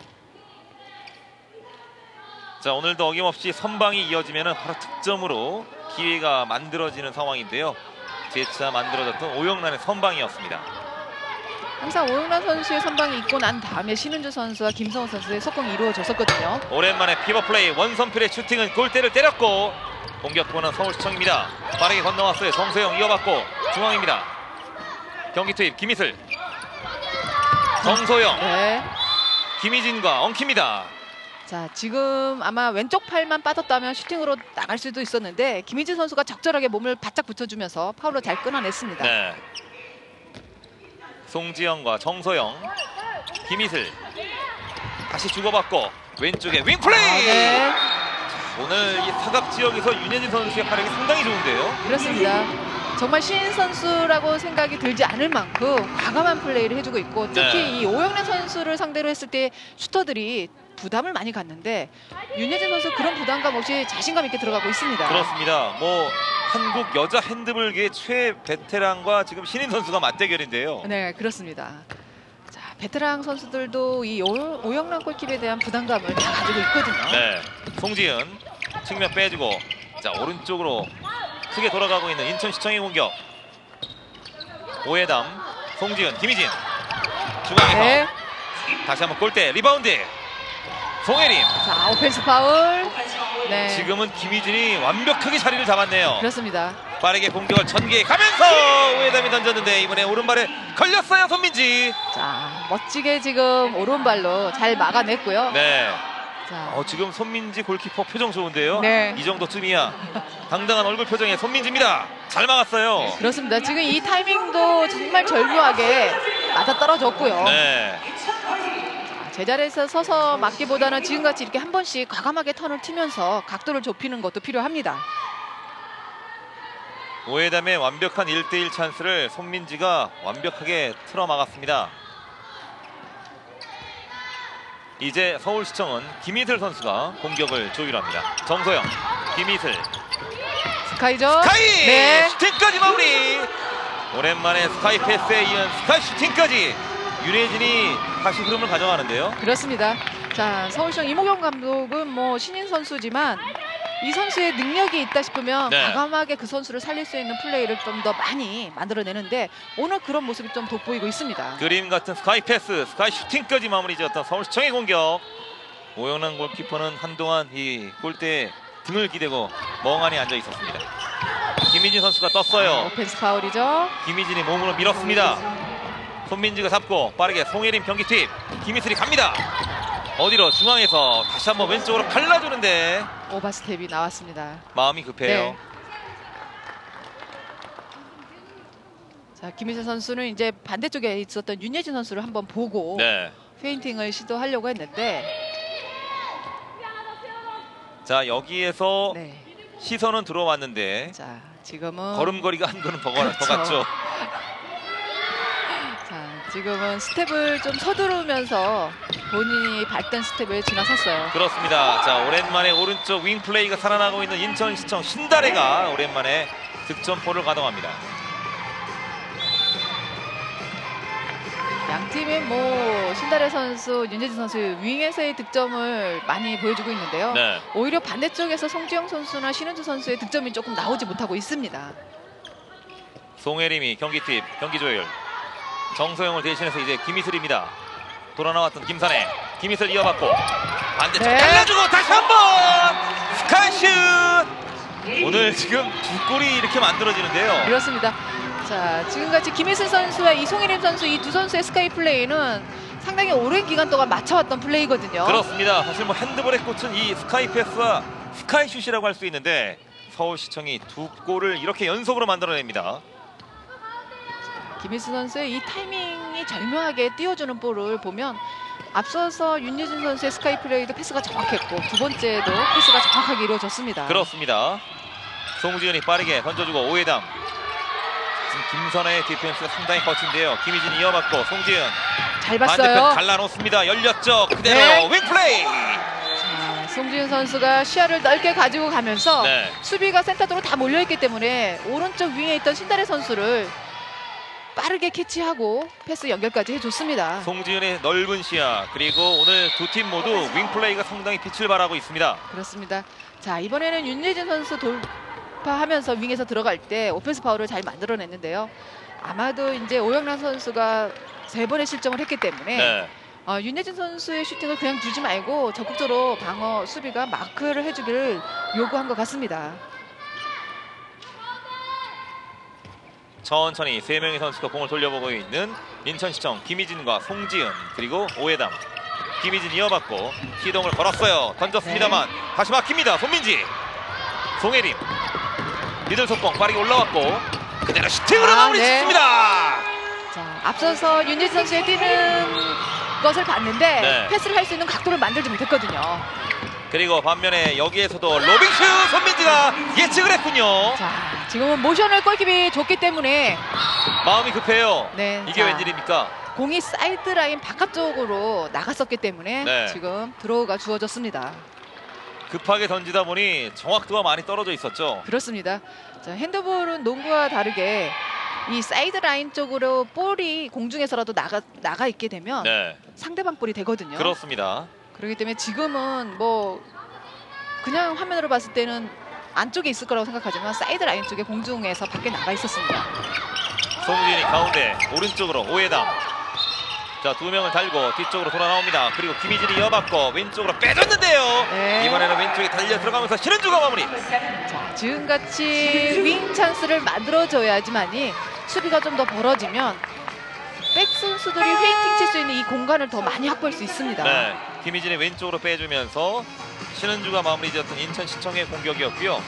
자, 오늘도 어김없이 선방이 이어지면 바로 득점으로 기회가 만들어지는 상황인데요. 재차 만들어졌던 오영란의 선방이었습니다. 항상 오영란 선수의 선방이 있고 난 다음에 신은주 선수와 김성훈 선수의 속공이 이루어졌었거든요. 오랜만에 피벗 플레이. 원선필의 슈팅은 골대를 때렸고 공격권은 서울시청입니다. 빠르게 건너왔어요. 정서영 이어받고 중앙입니다. 경기 투입 김희슬. 정서영. 네. 김희진과 엉킵니다. 자, 지금 아마 왼쪽 팔만 빠졌다면 슈팅으로 나갈 수도 있었는데 김희진 선수가 적절하게 몸을 바짝 붙여주면서 파울로 잘 끊어냈습니다. 네. 송지영과 정서영, 김희슬 다시 주고받고 왼쪽에 윙플레이. 네. 오늘 이 사각 지역에서 윤혜진 선수의 활약이 상당히 좋은데요. 그렇습니다. 정말 신인 선수라고 생각이 들지 않을 만큼 과감한 플레이를 해주고 있고 특히 네. 이 오영란 선수를 상대로 했을 때 슈터들이 부담을 많이 갖는데 윤혜진 선수 그런 부담감 없이 자신감 있게 들어가고 있습니다. 그렇습니다. 뭐 한국 여자 핸드볼계의 최베테랑과 지금 신인 선수가 맞대결인데요. 네, 그렇습니다. 자, 베테랑 선수들도 이 오영란 골킵에 대한 부담감을 다 가지고 있거든요. 네. 송지은 측면 빼주고 자, 오른쪽으로 크게 돌아가고 있는 인천시청의 공격. 오해담, 송지은, 김희진 중앙에서 네. 다시 한번 골대 리바운드. 송혜림. 자, 오펜스 파울. 네. 지금은 김희진이 완벽하게 자리를 잡았네요. 그렇습니다. 빠르게 공격을 전개가면서 오해담이 던졌는데 이번에 오른발에 걸렸어요, 손민지. 자, 멋지게 지금 오른발로 잘 막아냈고요. 네. 자, 지금 손민지 골키퍼 표정 좋은데요. 네. 이 정도쯤이야 당당한 얼굴 표정의 손민지입니다. 잘 막았어요. 그렇습니다. 지금 이 타이밍도 정말 절묘하게 맞아 떨어졌고요. 네. 제자리에서 서서 맞기보다는 지금같이 이렇게 한 번씩 과감하게 턴을 트면서 각도를 좁히는 것도 필요합니다. 오해담의 완벽한 1대1 찬스를 손민지가 완벽하게 틀어 막았습니다. 이제 서울시청은 김희슬 선수가 공격을 조율합니다. 정소영, 김희슬, 스카이죠? 스카이! 네. 슈팅까지 마무리! 오랜만에 스카이 패스에 이은 스카이 슈팅까지 윤혜진이 다시 흐름을 가져가는데요. 그렇습니다. 자, 서울시청 이모경 감독은 뭐 신인 선수지만 이 선수의 능력이 있다 싶으면 네. 과감하게 그 선수를 살릴 수 있는 플레이를 좀 더 많이 만들어내는데 오늘 그런 모습이 좀 돋보이고 있습니다. 그림 같은 스카이 패스, 스카이 슈팅까지 마무리 지었던 서울시청의 공격. 오영란 골키퍼는 한동안 이 골대에 등을 기대고 멍하니 앉아 있었습니다. 김희진 선수가 떴어요. 오펜스 파울이죠. 김희진이 몸으로 밀었습니다. 손민지가 잡고 빠르게 송혜림 경기 투입. 김희슬이 갑니다. 어디로? 중앙에서 다시 한번 왼쪽으로 발라주는데 오버스텝이 나왔습니다. 마음이 급해요. 네. 자, 김희슬 선수는 이제 반대쪽에 있었던 윤예진 선수를 한번 보고 네. 페인팅을 시도하려고 했는데 자, 여기에서 네. 시선은 들어왔는데 자, 지금은 걸음걸이가 한 걸음 더 그렇죠. 갔죠. 자, 지금은 스텝을 좀 서두르면서 본인이 밟던 스텝을 지나섰어요. 그렇습니다. 자, 오랜만에 오른쪽 윙 플레이가 살아나고 있는 인천시청 신다래가 오랜만에 득점포를 가동합니다. 양 팀의 뭐 신다래 선수, 윤재진 선수 윙에서의 득점을 많이 보여주고 있는데요. 네. 오히려 반대쪽에서 송지영 선수나 신은주 선수의 득점이 조금 나오지 못하고 있습니다. 송혜림이 경기 투입, 경기 조율. 정소영을 대신해서 이제 김희슬입니다. 돌아 나왔던 김선혜, 김희슬 이어받고 반대쪽 네. 달라주고 다시 한번 스카이슛. 오늘 지금 두 골이 이렇게 만들어지는데요. 그렇습니다. 자, 지금같이 김희슬 선수와 이송혜림 선수 이 두 선수의 스카이 플레이는 상당히 오랜 기간 동안 맞춰왔던 플레이거든요. 그렇습니다. 사실 뭐 핸드볼에 꽂힌 이 스카이 패스와 스카이 슛이라고 할 수 있는데 서울시청이 두 골을 이렇게 연속으로 만들어냅니다. 김희슬 선수의 이 타이밍이 절묘하게 띄워주는 볼을 보면 앞서서 윤예진 선수의 스카이 플레이도 패스가 정확했고 두 번째도 패스가 정확하게 이루어졌습니다. 그렇습니다. 송지은이 빠르게 던져주고 오해담. 지금 김선혜의 디펜스가 상당히 거친데요. 김희진 이어받고 송지은 잘 반대편 봤어요. 갈라놓습니다. 열렸죠. 그대로 네. 윙플레이. 자, 송지은 선수가 시야를 넓게 가지고 가면서 네. 수비가 센터도로 다 몰려있기 때문에 오른쪽 윙에 있던 신다래 선수를 빠르게 캐치하고 패스 연결까지 해줬습니다. 송지은의 넓은 시야 그리고 오늘 두 팀 모두 윙플레이가 상당히 빛을 발하고 있습니다. 그렇습니다. 자, 이번에는 윤예진 선수 돌파하면서 윙에서 들어갈 때 오펜스 파울을 잘 만들어냈는데요. 아마도 이제 오영란 선수가 3번의 실점을 했기 때문에 네. 윤예진 선수의 슈팅을 그냥 두지 말고 적극적으로 방어 수비가 마크를 해주기를 요구한 것 같습니다. 천천히 3명의 선수가 공을 돌려보고 있는 인천시청 김희진과 송지은 그리고 오해담. 김희진 이어받고 시동을 걸었어요. 던졌습니다만 다시 막힙니다. 손민지. 송혜림. 미들 속공 빠르게 올라왔고 그대로 슈팅으로 마무리 네. 짓습니다. 자, 앞서서 윤예진 선수의 뛰는 것을 봤는데 네. 패스를 할 수 있는 각도를 만들지 못했거든요. 그리고 반면에 여기에서도 로빙슛 손민지가 예측을 했군요. 자, 지금은 모션을 골키퍼이 줬기 때문에 마음이 급해요. 네, 이게 자, 웬일입니까? 공이 사이드 라인 바깥쪽으로 나갔었기 때문에 네. 지금 드로우가 주어졌습니다. 급하게 던지다 보니 정확도가 많이 떨어져 있었죠. 그렇습니다. 자, 핸드볼은 농구와 다르게 이 사이드 라인 쪽으로 볼이 공중에서라도 나가 있게 되면 네, 상대방 볼이 되거든요. 그렇습니다. 그렇기 때문에 지금은 뭐 그냥 화면으로 봤을 때는 안쪽에 있을 거라고 생각하지만 사이드 라인 쪽에 공중에서 밖에 나가 있었습니다. 송지은이 가운데 오른쪽으로 오해담. 자, 두 명을 달고 뒤쪽으로 돌아 나옵니다. 그리고 김희진이 이어받고 왼쪽으로 빼줬는데요. 네. 이번에는 왼쪽에 달려 들어가면서 신은주가 마무리. 자, 지금같이 윙 찬스를 만들어줘야지만이 수비가 좀 더 벌어지면 백 선수들이 페인팅 칠 수 있는 이 공간을 더 많이 확보할 수 있습니다. 네, 김희진이 왼쪽으로 빼주면서 신은주가 마무리 지었던 인천시청의 공격이었고요.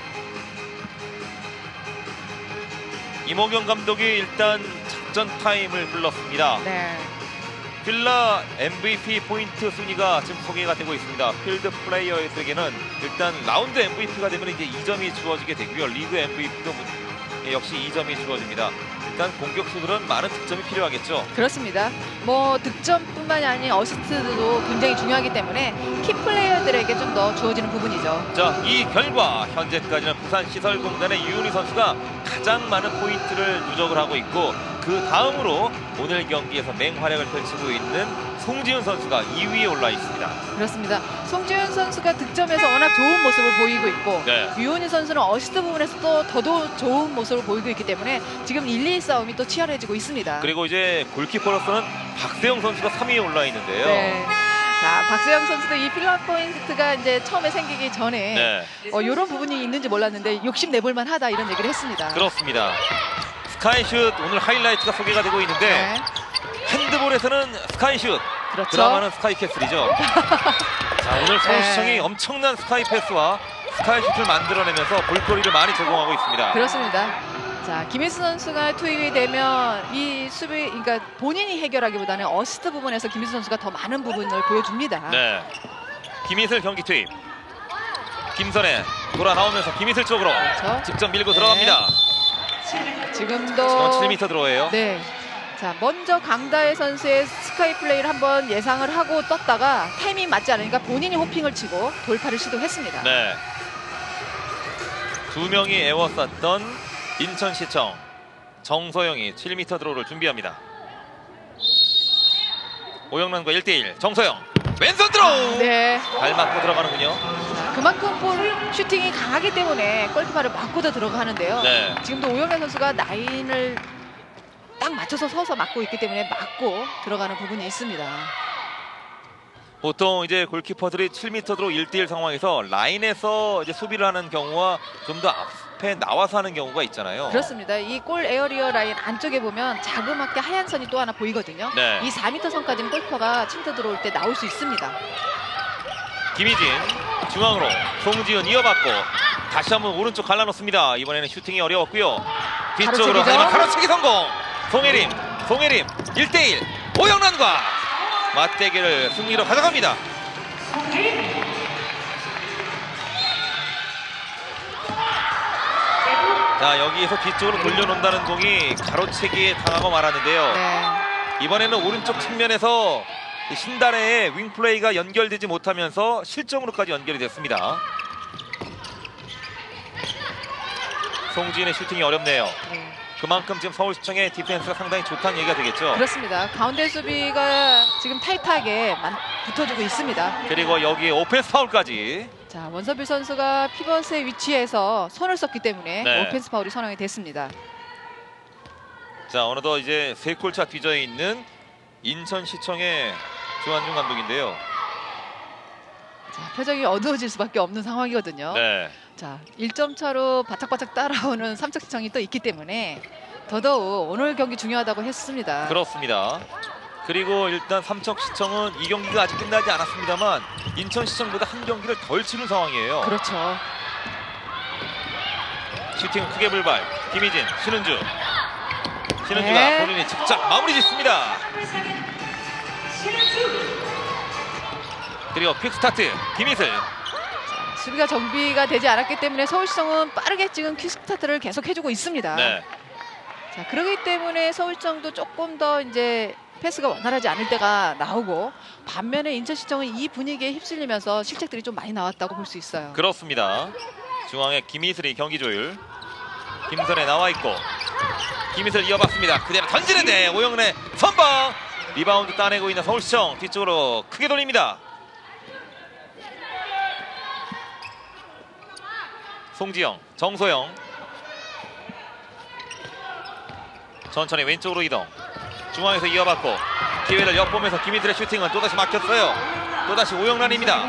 이모경 감독이 일단 작전 타임을 불렀습니다. 네. 필라 MVP 포인트 순위가 지금 소개가 되고 있습니다. 필드 플레이어에게는 일단 라운드 MVP가 되면 이제 2점이 주어지게 되고요. 리그 MVP도 역시 2점이 주어집니다. 일단 공격수들은 많은 득점이 필요하겠죠. 그렇습니다. 뭐 득점뿐만이 아닌 어시스트도 굉장히 중요하기 때문에 키 플레이어들에게 좀 더 주어지는 부분이죠. 자, 이 결과 현재까지는 부산시설공단의 유은희 선수가 가장 많은 포인트를 누적을 하고 있고, 그 다음으로 오늘 경기에서 맹활약을 펼치고 있는 송지훈 선수가 2위에 올라 있습니다. 그렇습니다. 송지훈 선수가 득점에서 워낙 좋은 모습을 보이고 있고, 네. 유은희 선수는 어시스트 부분에서 또 더더욱 좋은 모습을 보이고 있기 때문에 지금 1, 2 싸움이 또 치열해지고 있습니다. 그리고 이제 골키퍼로서는 박세영 선수가 3위에 올라 있는데요. 네. 자, 박세영 선수도 이 필라 포인트가 이제 처음에 생기기 전에 네. 이런 부분이 있는지 몰랐는데 욕심내볼 만하다 이런 얘기를 했습니다. 그렇습니다. 스카이슛 오늘 하이라이트가 소개가 되고 있는데 네. 핸드볼에서는 스카이슛, 그렇죠. 드라마는 스카이캐슬이죠. 자, 오늘 서울시청이 네. 엄청난 스카이패스와 스카이슛을 만들어내면서 볼거리를 많이 제공하고 있습니다. 그렇습니다. 자, 김희수 선수가 투입이 되면 이 수비, 그러니까 본인이 해결하기보다는 어시스트 부분에서 김희수 선수가 더 많은 부분을 보여줍니다. 네. 김희슬 경기 투입. 김선혜 돌아 나오면서 김희슬 쪽으로 그렇죠. 직접 밀고 네. 들어갑니다. 지금도 7m 들어와요. 네. 자, 먼저 강다혜 선수의 스카이 플레이를 한번 예상을 하고 떴다가 타이밍 맞지 않으니까 본인이 호핑을 치고 돌파를 시도했습니다. 네. 두 명이 에워쌌던 인천시청. 정서영이 7m 드로우를 준비합니다. 오영란과 1대1. 정서영 왼손 드로우. 네. 발 맞고 들어가는군요. 자, 그만큼 볼 슈팅이 강하기 때문에 골키퍼를 맞고도 들어가는데요. 네. 지금도 오영란 선수가 라인을 딱 맞춰서 서서 막고 있기 때문에 맞고 들어가는 부분이 있습니다. 보통 이제 골키퍼들이 7m 드로우 1대1 상황에서 라인에서 이제 수비를 하는 경우와 좀 더 앞에 나와서 하는 경우가 있잖아요. 그렇습니다. 이 골 에어리어 라인 안쪽에 보면 자그맣게 하얀 선이 또 하나 보이거든요. 네. 이 4m 선까지는 골키퍼가 침투 들어올 때 나올 수 있습니다. 김희진 중앙으로 송지은 이어받고 다시 한번 오른쪽 갈라놓습니다. 이번에는 슈팅이 어려웠고요. 뒤쪽으로 가로채기죠? 하지만 가로채기 성공. 송혜림 1대1 오영란과 맞대결을 승리로 가져갑니다. 자, 여기에서 뒤쪽으로 돌려놓는다는 공이 가로채기에 당하고 말았는데요. 네. 이번에는 오른쪽 측면에서 신다래의 윙플레이가 연결되지 못하면서 실점으로까지 연결이 됐습니다. 송지은의 슈팅이 어렵네요. 네. 그만큼 지금 서울시청의 디펜스가 상당히 좋다는 얘기가 되겠죠. 그렇습니다. 가운데 수비가 지금 타이트하게 붙어주고 있습니다. 그리고 여기에 오펜스 파울까지. 자, 원서빌 선수가 피벗의 위치에서 손을 썼기 때문에 네. 오펜스 파울이 선언이 됐습니다. 자, 어느덧 이제 3골차 뒤져 있는 인천시청의 조한중 감독인데요. 자, 표정이 어두워질 수밖에 없는 상황이거든요. 네. 자, 1점 차로 바짝바짝 따라오는 삼척시청이 또 있기 때문에 더더욱 오늘 경기 중요하다고 했습니다. 그렇습니다. 그리고 일단 삼척시청은 이 경기가 아직 끝나지 않았습니다만 인천시청보다 한 경기를 덜 치는 상황이에요. 그렇죠. 슈팅 크게 불발. 김희진, 신은주가 네. 본인이 직접 마무리 짓습니다. 그리고 퀵스타트 김희슬. 수비가 정비가 되지 않았기 때문에 서울시청은 빠르게 지금 퀵스타트를 계속 해주고 있습니다. 네. 자, 그렇기 때문에 서울시청도 조금 더 이제 패스가 원활하지 않을 때가 나오고, 반면에 인천시청은 이 분위기에 휩쓸리면서 실책들이 좀 많이 나왔다고 볼 수 있어요. 그렇습니다. 중앙에 김희슬이 경기 조율. 김선에 나와 있고 김희슬 이어봤습니다. 그대로 던지는데 오영래 선방. 리바운드 따내고 있는 서울시청. 뒤쪽으로 크게 돌립니다. 송지영, 정소영. 천천히 왼쪽으로 이동. 중앙에서 이어받고 기회를 엿보면서 김희슬의 슈팅은 또다시 막혔어요. 또다시 오영란입니다.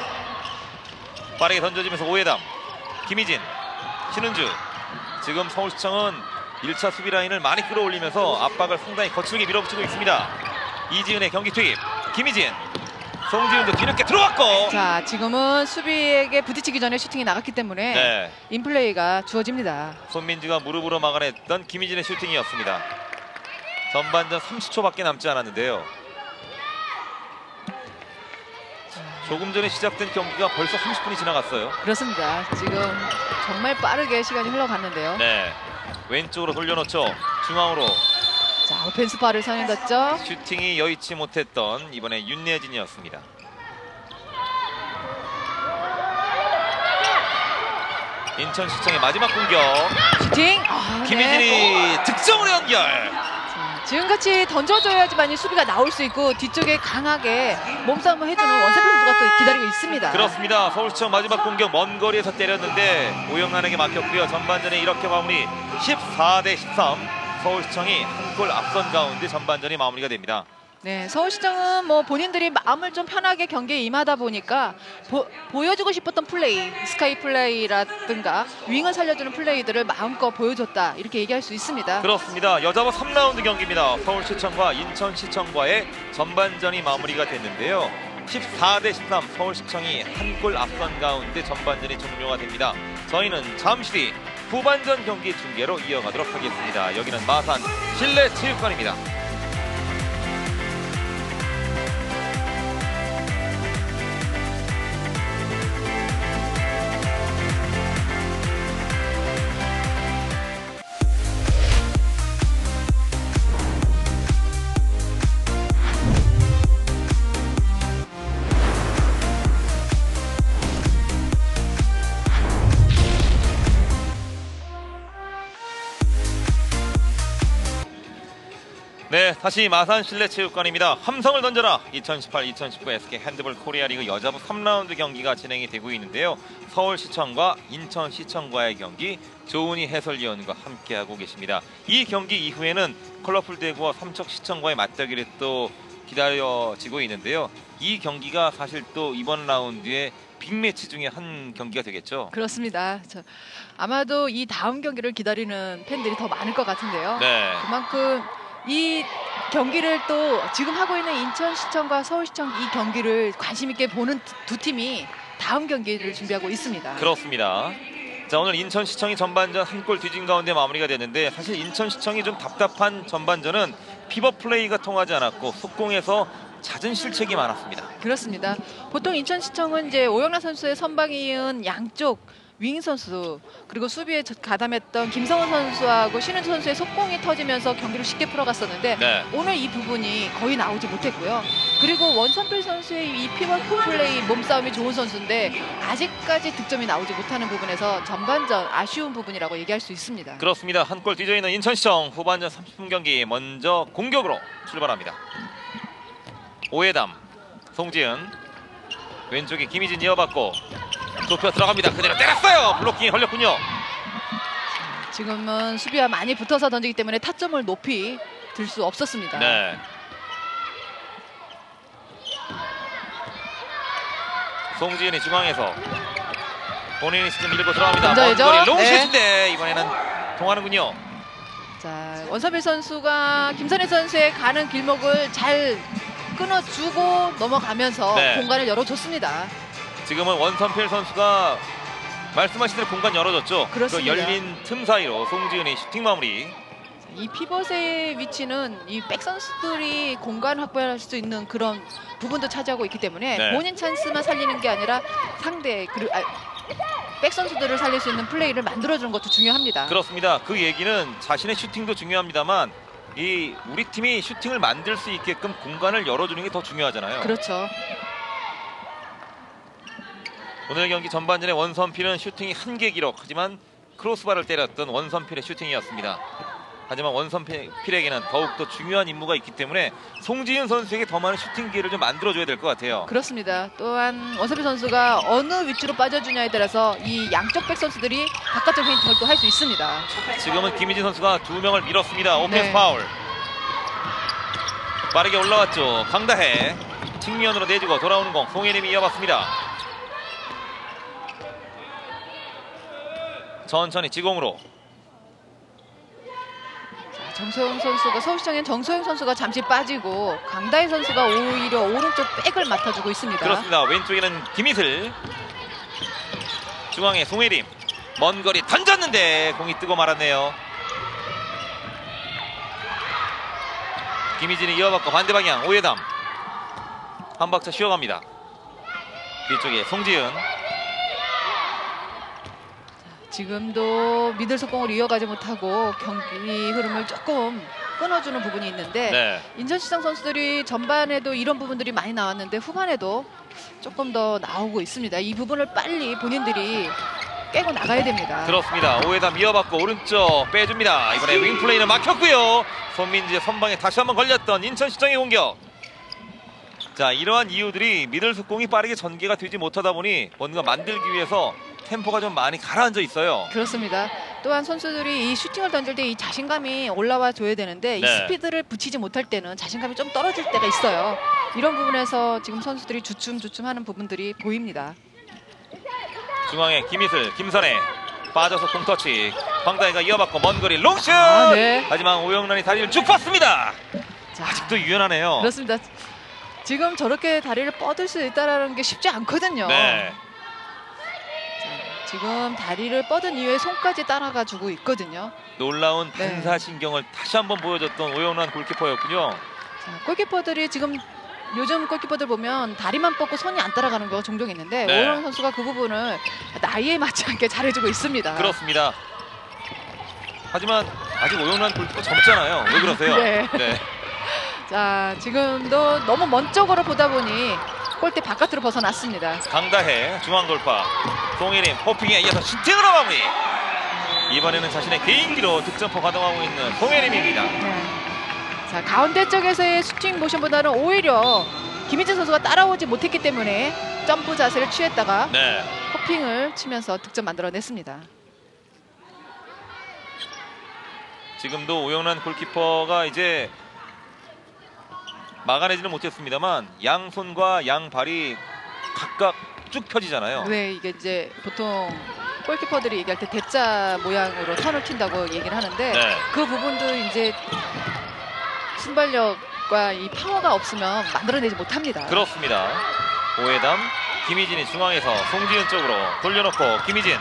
빠르게 던져지면서 오해담, 김희진, 신은주. 지금 서울시청은 1차 수비 라인을 많이 끌어올리면서 압박을 상당히 거칠게 밀어붙이고 있습니다. 이지은의 경기 투입. 김희진, 송지은도 뒤늦게 들어왔고. 자, 지금은 수비에게 부딪히기 전에 슈팅이 나갔기 때문에 네. 인플레이가 주어집니다. 손민지가 무릎으로 막아냈던 김희진의 슈팅이었습니다. 전반전 30초밖에 남지 않았는데요. 조금 전에 시작된 경기가 벌써 30분이 지나갔어요. 그렇습니다. 지금 정말 빠르게 시간이 흘러갔는데요. 네. 왼쪽으로 돌려놓죠. 중앙으로. 자, 오펜스 파울을 선행했죠. 슈팅이 여의치 못했던 이번에 윤예진이었습니다. 인천시청의 마지막 공격. 슈팅. 김희진이 득점으로 연결. 지금같이 던져줘야지만 이 수비가 나올 수 있고 뒤쪽에 강하게 몸싸움을 해주는 원세필 선수가 또 기다리고 있습니다. 그렇습니다. 서울시청 마지막 공격 먼 거리에서 때렸는데 오영란에게 막혔고요. 전반전에 이렇게 마무리 14대13. 서울시청이 한 골 앞선 가운데 전반전이 마무리가 됩니다. 네, 서울시청은 뭐 본인들이 마음을 좀 편하게 경기에 임하다 보니까 보여주고 싶었던 플레이, 스카이 플레이라든가 윙을 살려주는 플레이들을 마음껏 보여줬다 이렇게 얘기할 수 있습니다. 그렇습니다. 여자부 3라운드 경기입니다. 서울시청과 인천시청과의 전반전이 마무리가 됐는데요. 14대13 서울시청이 한 골 앞선 가운데 전반전이 종료가 됩니다. 저희는 잠시 뒤 후반전 경기 중계로 이어가도록 하겠습니다. 여기는 마산 실내체육관입니다. 네, 다시 마산 실내체육관입니다. 함성을 던져라 2018-2019 SK 핸드볼 코리아 리그 여자부 3라운드 경기가 진행이 되고 있는데요. 서울시청과 인천시청과의 경기 조은희 해설위원과 함께하고 계십니다. 이 경기 이후에는 컬러풀 대구와 삼척시청과의 맞대결이 또 기다려지고 있는데요. 이 경기가 사실 또 이번 라운드의 빅매치 중에 한 경기가 되겠죠. 그렇습니다. 아마도 이 다음 경기를 기다리는 팬들이 더 많을 것 같은데요. 네. 그만큼 이 경기를 또 지금 하고 있는 인천시청과 서울시청 이 경기를 관심 있게 보는 두 팀이 다음 경기를 준비하고 있습니다. 그렇습니다. 자, 오늘 인천시청이 전반전 한 골 뒤진 가운데 마무리가 됐는데 사실 인천시청이 좀 답답한 전반전은 피벗 플레이가 통하지 않았고 속공에서 잦은 실책이 많았습니다. 그렇습니다. 보통 인천시청은 이제 오영란 선수의 선방에 이은 양쪽 윙 선수 그리고 수비에 가담했던 김성훈 선수하고 신은주 선수의 속공이 터지면서 경기를 쉽게 풀어갔었는데 네. 오늘 이 부분이 거의 나오지 못했고요. 그리고 원선필 선수의 이 피벗 플레이 몸싸움이 좋은 선수인데 아직까지 득점이 나오지 못하는 부분에서 전반전 아쉬운 부분이라고 얘기할 수 있습니다. 그렇습니다. 한 골 뒤져 있는 인천시청 후반전 30분 경기 먼저 공격으로 출발합니다. 오해담, 송지은 왼쪽에 김희진 이어받고 좁혀 들어갑니다. 그대로 때렸어요. 블로킹이 걸렸군요. 지금은 수비와 많이 붙어서 던지기 때문에 타점을 높이 들 수 없었습니다. 네. 송지은이 중앙에서 본인이 지금 밀고 들어갑니다. 먼 던져야죠. 거리 네. 롱슛인데 이번에는 통하는군요. 자, 원선필 선수가 김선혜 선수의 가는 길목을 잘 끊어주고 넘어가면서 네. 공간을 열어줬습니다. 지금은 원선필 선수가 말씀하신 대로 공간 열어줬죠. 그렇습니다. 그 열린 틈 사이로 송지은이 슈팅 마무리. 이 피벗의 위치는 이 백 선수들이 공간 확보할 수 있는 그런 부분도 차지하고 있기 때문에 네. 본인 찬스만 살리는 게 아니라 상대 백 선수들을 살릴 수 있는 플레이를 만들어주는 것도 중요합니다. 그렇습니다. 그 얘기는 자신의 슈팅도 중요합니다만 이 우리 팀이 슈팅을 만들 수 있게끔 공간을 열어주는 게 더 중요하잖아요. 그렇죠. 오늘 경기 전반전에 원선필은 슈팅이 1개 기록. 하지만 크로스바를 때렸던 원선필의 슈팅이었습니다. 하지만 원선필에게는 더욱더 중요한 임무가 있기 때문에 송지은 선수에게 더 많은 슈팅 기회를 좀 만들어줘야 될 것 같아요. 그렇습니다. 또한 원선필 선수가 어느 위치로 빠져주냐에 따라서 이 양쪽 백 선수들이 바깥쪽 페인트를 또 할 수 있습니다. 지금은 김희진 선수가 2명을 밀었습니다. 오펜스 네. 파울. 빠르게 올라왔죠. 강다혜 측면으로 내주고 돌아오는 공 송혜림이 이어봤습니다. 천천히 지공으로. 정소영 선수가 서울시청엔 정소영 선수가 잠시 빠지고 강다혜 선수가 오히려 오른쪽 백을 맡아주고 있습니다. 그렇습니다. 왼쪽에는 김희슬, 중앙에 송혜림. 먼 거리 던졌는데 공이 뜨고 말았네요. 김희진이 이어받고 반대 방향 오예담 한 박자 쉬어갑니다. 뒤쪽에 송지은. 지금도 미들 속공을 이어가지 못하고 경기 흐름을 조금 끊어주는 부분이 있는데 네. 인천시청 선수들이 전반에도 이런 부분들이 많이 나왔는데 후반에도 조금 더 나오고 있습니다. 이 부분을 빨리 본인들이 깨고 나가야 됩니다. 그렇습니다. 오해담 이어받고 오른쪽 빼줍니다. 이번에 윙플레이는 막혔고요. 손민지의 선방에 다시 한번 걸렸던 인천시청의 공격. 자, 이러한 이유들이 미들 속공이 빠르게 전개가 되지 못하다 보니 뭔가 만들기 위해서 템포가 좀 많이 가라앉아 있어요. 그렇습니다. 또한 선수들이 이 슈팅을 던질 때 이 자신감이 올라와 줘야 되는데 이 네. 스피드를 붙이지 못할 때는 자신감이 좀 떨어질 때가 있어요. 이런 부분에서 지금 선수들이 주춤주춤하는 부분들이 보입니다. 중앙에 김희슬, 김선혜 빠져서 공터치. 황다혜가 이어받고 먼 거리 롱슛. 네. 하지만 오영란이 다리를 쭉 뻗습니다. 자, 아직도 유연하네요. 그렇습니다. 지금 저렇게 다리를 뻗을 수 있다는 게 쉽지 않거든요. 네. 자, 지금 다리를 뻗은 이후에 손까지 따라가지고 있거든요. 놀라운 네. 반사신경을 다시 한번 보여줬던 오영란 골키퍼였군요. 자, 골키퍼들이 지금 요즘 골키퍼들 보면 다리만 뻗고 손이 안 따라가는 거 종종 있는데 네. 오영란 선수가 그 부분을 나이에 맞지 않게 잘해주고 있습니다. 그렇습니다. 하지만 아직 오영란 골키퍼 젊잖아요. 왜 그러세요? 네. 자, 지금도 너무 먼 쪽으로 보다 보니 골대 바깥으로 벗어났습니다. 강다혜 중앙 돌파. 송혜림 호핑에 이어서 슈팅으로 마무리. 이번에는 자신의 개인기로 득점포 가동하고 있는 송혜림입니다. 네. 자, 가운데 쪽에서의 슈팅 모션보다는 오히려 김희진 선수가 따라오지 못했기 때문에 점프 자세를 취했다가 네. 호핑을 치면서 득점 만들어냈습니다. 지금도 오영란 골키퍼가 이제 막아내지는 못했습니다만 양손과 양발이 각각 쭉 펴지잖아요. 네, 이게 이제 보통 골키퍼들이 얘기할 때 대자 모양으로 턴을 튄다고 얘기를 하는데 네. 그 부분도 이제 순발력과 이 파워가 없으면 만들어내지 못합니다. 그렇습니다. 오해담 김희진이 중앙에서 송지은 쪽으로 돌려놓고 김희진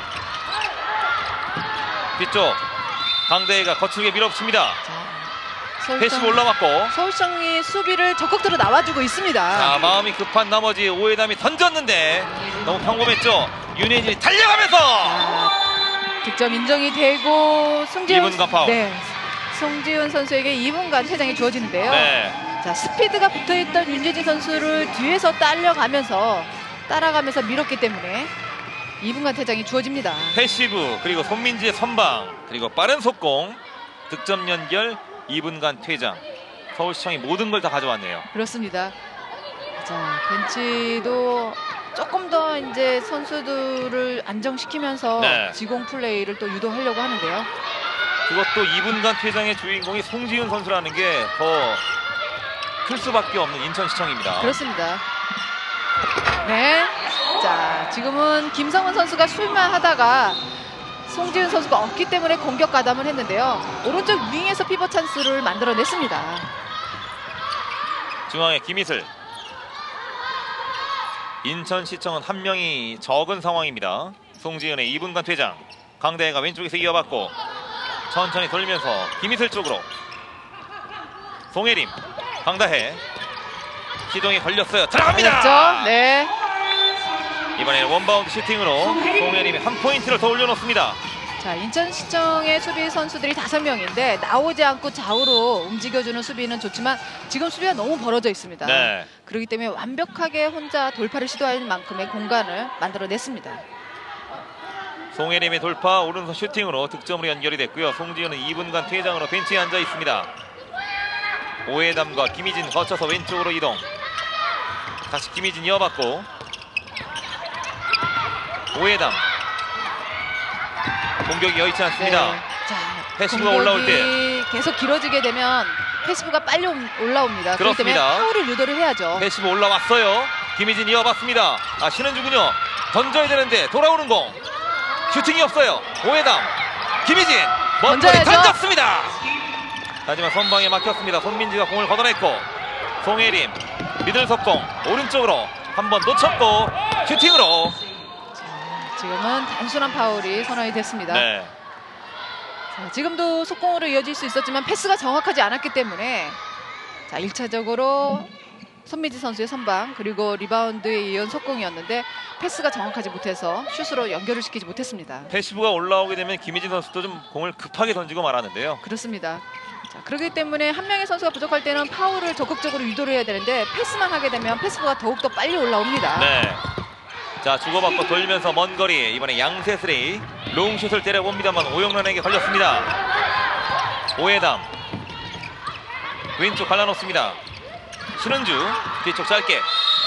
뒤쪽 강대희가 거칠게 밀어붙입니다. 패시브 올라왔고 서울시청이 수비를 적극적으로 나와주고 있습니다. 자, 마음이 급한 나머지 오해담이 던졌는데 너무 평범했죠. 윤혜진이 달려가면서 득점 인정이 되고 송지훈 2분간 파울. 네, 송지훈 선수에게 2분간 퇴장이 주어지는데요. 네. 자, 스피드가 붙어있던 윤재진 선수를 뒤에서 따라가면서 밀었기 때문에 2분간 퇴장이 주어집니다. 패시브 그리고 손민지의 선방 그리고 빠른 속공 득점 연결 2분간 퇴장. 서울시청이 모든 걸 다 가져왔네요. 그렇습니다. 자, 벤치도 조금 더 이제 선수들을 안정시키면서 네. 지공 플레이를 또 유도하려고 하는데요. 그것도 2분간 퇴장의 주인공이 송지은 선수라는 게 더 클 수밖에 없는 인천시청입니다. 그렇습니다. 네. 자, 지금은 김성훈 선수가 술만 하다가 송지은 선수가 없기 때문에 공격 가담을 했는데요. 오른쪽 윙에서 피벗 찬스를 만들어냈습니다. 중앙에 김희슬. 인천시청은 한 명이 적은 상황입니다. 송지은의 2분간 퇴장. 강대혜가 왼쪽에서 이어받고 천천히 돌면서 김희슬 쪽으로. 송혜림, 강다혜. 시동이 걸렸어요. 들어갑니다. 걸렸죠? 네. 이번에는 원바운드 슈팅으로 송혜림이 한 포인트를 더 올려놓습니다. 자, 인천시청의 수비 선수들이 5명인데 나오지 않고 좌우로 움직여주는 수비는 좋지만 지금 수비가 너무 벌어져 있습니다. 네. 그렇기 때문에 완벽하게 혼자 돌파를 시도할 만큼의 공간을 만들어냈습니다. 송혜림의 돌파 오른손 슈팅으로 득점으로 연결이 됐고요. 송지은은 2분간 퇴장으로 벤치에 앉아 있습니다. 오해담과 김희진 거쳐서 왼쪽으로 이동. 다시 김희진 이어받고 오해담. 공격이 여의치 않습니다. 네. 자, 패스가 올라올 때 계속 길어지게 되면 패시브가 빨리 올라옵니다. 그렇기 때문에 그렇습니다. 파울을 유도를 해야죠. 패시브 올라왔어요. 김희진 이어봤습니다. 신은주군요. 던져야 되는데 돌아오는 공. 슈팅이 없어요. 오해담. 김희진 먼 거리 던져야죠. 던졌습니다. 하지만 선방에 막혔습니다. 손민지가 공을 걷어냈고 송혜림 미들 속공 오른쪽으로 한번 놓쳤고 슈팅으로. 지금은 단순한 파울이 선언이 됐습니다. 네. 자, 지금도 속공으로 이어질 수 있었지만 패스가 정확하지 않았기 때문에 자 1차적으로 손민지 선수의 선방 그리고 리바운드에 이은 속공이었는데 패스가 정확하지 못해서 슛으로 연결을 시키지 못했습니다. 패시브가 올라오게 되면 김희진 선수도 좀 공을 급하게 던지고 말았는데요. 그렇습니다. 자, 그렇기 때문에 한 명의 선수가 부족할 때는 파울을 적극적으로 유도를 해야 되는데 패스만 하게 되면 패스가 더욱더 빨리 올라옵니다. 네. 자, 주고받고 돌면서 먼 거리 이번에 양세슬이 롱슛을 때려봅니다만 오영란에게 걸렸습니다. 오해담 왼쪽 갈라놓습니다. 신은주 뒤쪽 짧게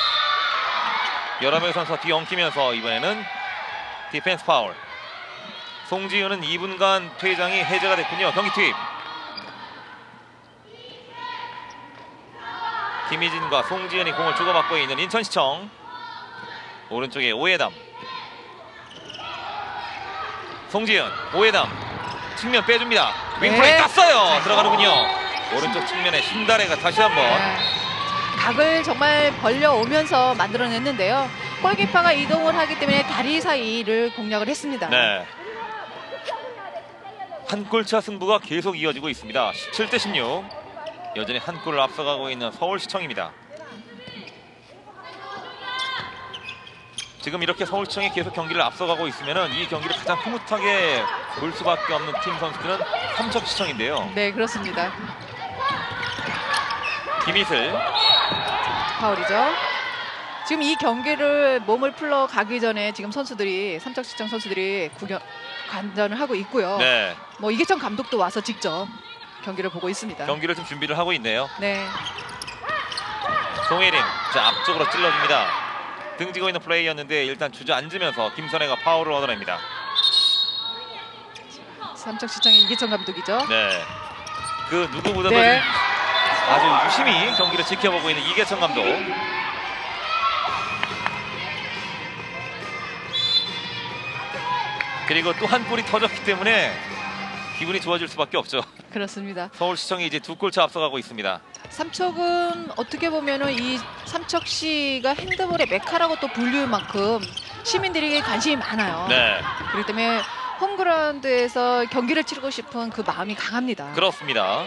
여러 명의 선수가 뒤엉키면서 이번에는 디펜스 파울. 송지은은 2분간 퇴장이 해제가 됐군요. 경기 투입. 김희진과 송지은이 공을 주고받고 있는 인천시청. 오른쪽에 오해담. 송지은 오해담 측면 빼줍니다. 윙플레이 땄어요. 들어가는군요. 오른쪽 측면에 신다래가 다시 한번 각을 정말 벌려오면서 만들어냈는데요. 골키퍼가 이동을 하기 때문에 다리 사이를 공략을 했습니다. 네. 한 골차 승부가 계속 이어지고 있습니다. 17대 16. 여전히 한 골을 앞서가고 있는 서울시청입니다. 지금 이렇게 서울시청이 계속 경기를 앞서가고 있으면 이 경기를 가장 흐뭇하게 볼 수밖에 없는 팀 선수들은 삼척시청인데요. 네, 그렇습니다. 김희슬. 파울이죠. 지금 이 경기를 몸을 풀러 가기 전에 지금 선수들이 삼척시청 선수들이 관전을 하고 있고요. 네. 뭐 이계천 감독도 와서 직접 경기를 보고 있습니다. 경기를 좀 준비를 하고 있네요. 네. 송혜림. 자, 앞쪽으로 찔러줍니다. 등지고 있는 플레이였는데 일단 주저앉으면서 김선혜가 파울을 얻어냅니다. 삼척시청의 이계천 감독이죠. 네. 그 누구보다도 네. 아주 유심히 경기를 지켜보고 있는 이계천 감독. 그리고 또 한 골이 터졌기 때문에 기분이 좋아질 수밖에 없죠. 그렇습니다. 서울시청이 이제 2골차 앞서가고 있습니다. 삼척은 어떻게 보면은 이 삼척시가 핸드볼의 메카라고 또 불릴 만큼 시민들에게 관심이 많아요. 네. 그렇기 때문에 홈그라운드에서 경기를 치르고 싶은 그 마음이 강합니다. 그렇습니다.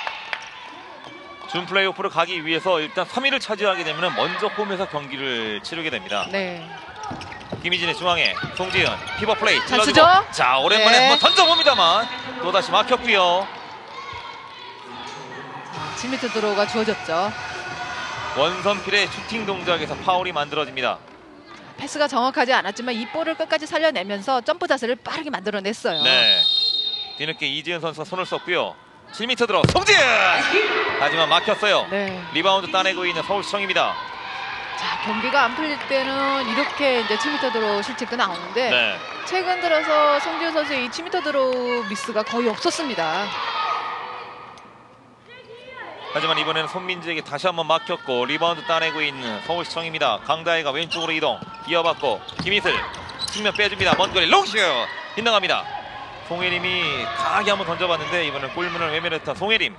준 플레이오프를 가기 위해서 일단 3위를 차지하게 되면 먼저 홈에서 경기를 치르게 됩니다. 네. 김희진의 중앙에 송지은 피버 플레이 잘 찔러주고 쓰죠? 자, 오랜만에 네. 한번 던져봅니다만 또다시 막혔고요. 7m 드로우가 주어졌죠. 원선필의 슈팅 동작에서 파울이 만들어집니다. 패스가 정확하지 않았지만 이 볼을 끝까지 살려내면서 점프 자세를 빠르게 만들어냈어요. 네. 뒤늦게 이지은 선수가 손을 썼고요. 7m 들어 송지은! 하지만 막혔어요. 네. 리바운드 따내고 있는 서울시청입니다. 자, 경기가 안 풀릴 때는 이렇게 이제 7m 드로우 실책도 나오는데 네. 최근 들어서 송지은 선수의 이 7m 드로우 미스가 거의 없었습니다. 하지만 이번에는 손민지에게 다시 한번 막혔고 리바운드 따내고 있는 서울시청입니다. 강다혜가 왼쪽으로 이동 이어받고 김희슬 측면 빼줍니다. 먼 거리 롱슛 빗나갑니다. 송혜림이 강하게 한번 던져봤는데 이번엔 골문을 외면했던 송혜림.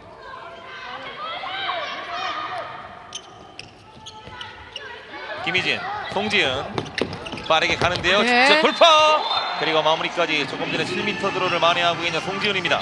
김희진, 송지은 빠르게 가는데요. 네. 직접 돌파! 그리고 마무리까지 조금 전에 7m 드로를 만회하고 있는 송지은입니다.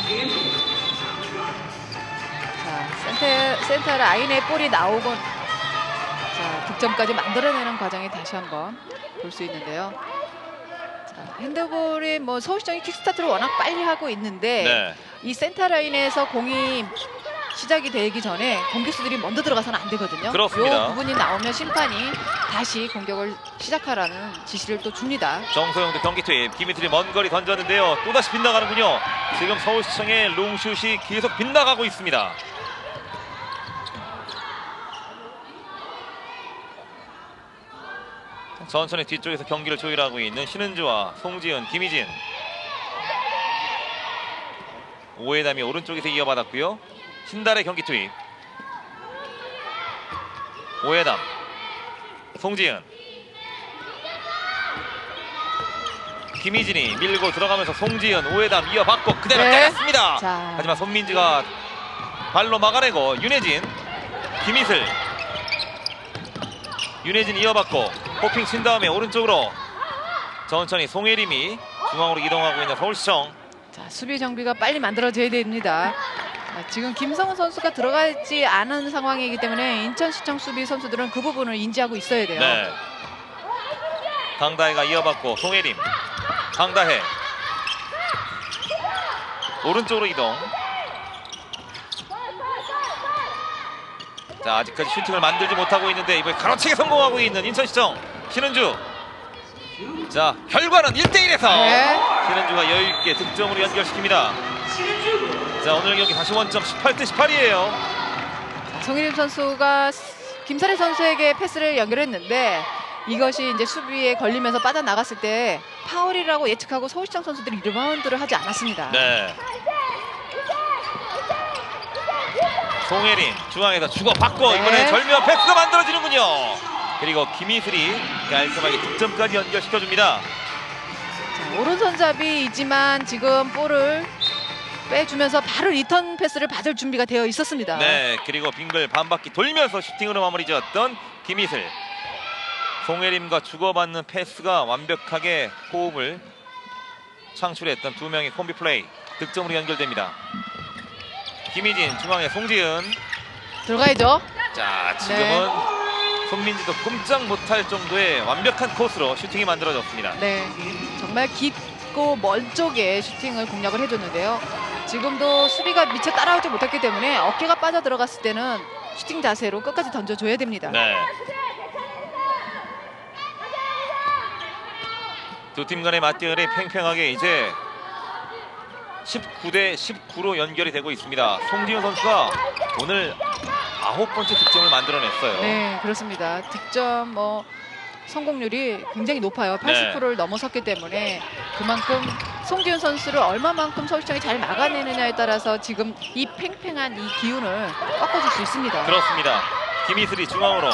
자, 센터 라인에 볼이 나오고 자, 득점까지 만들어내는 과정이 다시 한번 볼 수 있는데요. 자, 핸드볼이 뭐 서울시청이 킥스타트를 워낙 빨리 하고 있는데 네. 이 센터 라인에서 공이 시작이 되기 전에 공격수들이 먼저 들어가서는 안 되거든요. 그렇습니다. 이 부분이 나오면 심판이 다시 공격을 시작하라는 지시를 또 줍니다. 정소영도 경기 투입. 김희슬이 먼 거리 던졌는데요. 또다시 빗나가는군요. 지금 서울시청의 롱슛이 계속 빗나가고 있습니다. 천천히 뒤쪽에서 경기를 조율하고 있는 신은주와 송지은, 김희진. 오해담이 오른쪽에서 이어받았고요. 신달의 경기 투입. 오해담, 송지은, 김희진이 밀고 들어가면서 송지은, 오해담 이어받고 그대로 때렸습니다. 자. 하지만 손민지가 발로 막아내고 윤혜진, 김희슬, 윤혜진 이어받고 호핑 친 다음에 오른쪽으로 천천히 송혜림이 중앙으로 이동하고 있는 서울시청. 자, 수비 정비가 빨리 만들어져야 됩니다. 지금 김성훈 선수가 들어가지 않은 상황이기 때문에 인천시청 수비 선수들은 그 부분을 인지하고 있어야 돼요. 네. 강다혜가 이어받고 송혜림, 강다혜 오른쪽으로 이동. 자, 아직까지 슈팅을 만들지 못하고 있는데 이번에 가로채기 성공하고 있는 인천시청 신은주. 자, 결과는 1대1에서 신은주가 여유있게 득점으로 연결시킵니다. 자, 오늘 경기 다시 원점 18대18이에요. 송혜림 선수가 김선혜 선수에게 패스를 연결했는데 이것이 이제 수비에 걸리면서 빠져나갔을 때 파울이라고 예측하고 서울시청 선수들이 리바운드를 하지 않았습니다. 네. 송혜림 중앙에서 주고받고 이번에 절묘한 패스가 만들어지는군요. 그리고 김희슬이 깔끔하게 득점까지 연결시켜줍니다. 자, 오른손잡이이지만 지금 볼을 빼주면서 바로 리턴 패스를 받을 준비가 되어 있었습니다. 네, 그리고 빙글 반바퀴 돌면서 슈팅으로 마무리 지었던 김희슬. 송혜림과 주고받는 패스가 완벽하게 호흡을 창출했던 두 명의 콤비 플레이. 득점으로 연결됩니다. 김희진 중앙에 송지은. 들어가야죠. 자, 지금은 손민지도 꼼짝 못할 정도의 완벽한 코스로 슈팅이 만들어졌습니다. 네, 정말 깊고 먼 쪽에 슈팅을 공략을 해줬는데요. 지금도 수비가 미처 따라오지 못했기 때문에 어깨가 빠져 들어갔을 때는 슈팅 자세로 끝까지 던져줘야 됩니다. 네. 두 팀 간의 맞대결이 팽팽하게 이제 19대 19로 연결이 되고 있습니다. 송지은 선수가 오늘 9번째 득점을 만들어냈어요. 네, 그렇습니다. 득점 성공률이 굉장히 높아요. 80%를 넘어섰기 때문에 그만큼 송지은 선수를 얼마만큼 서울시청이 잘 막아내느냐에 따라서 지금 이 팽팽한 이 기운을 꺾어줄 수 있습니다. 그렇습니다. 김희슬이 중앙으로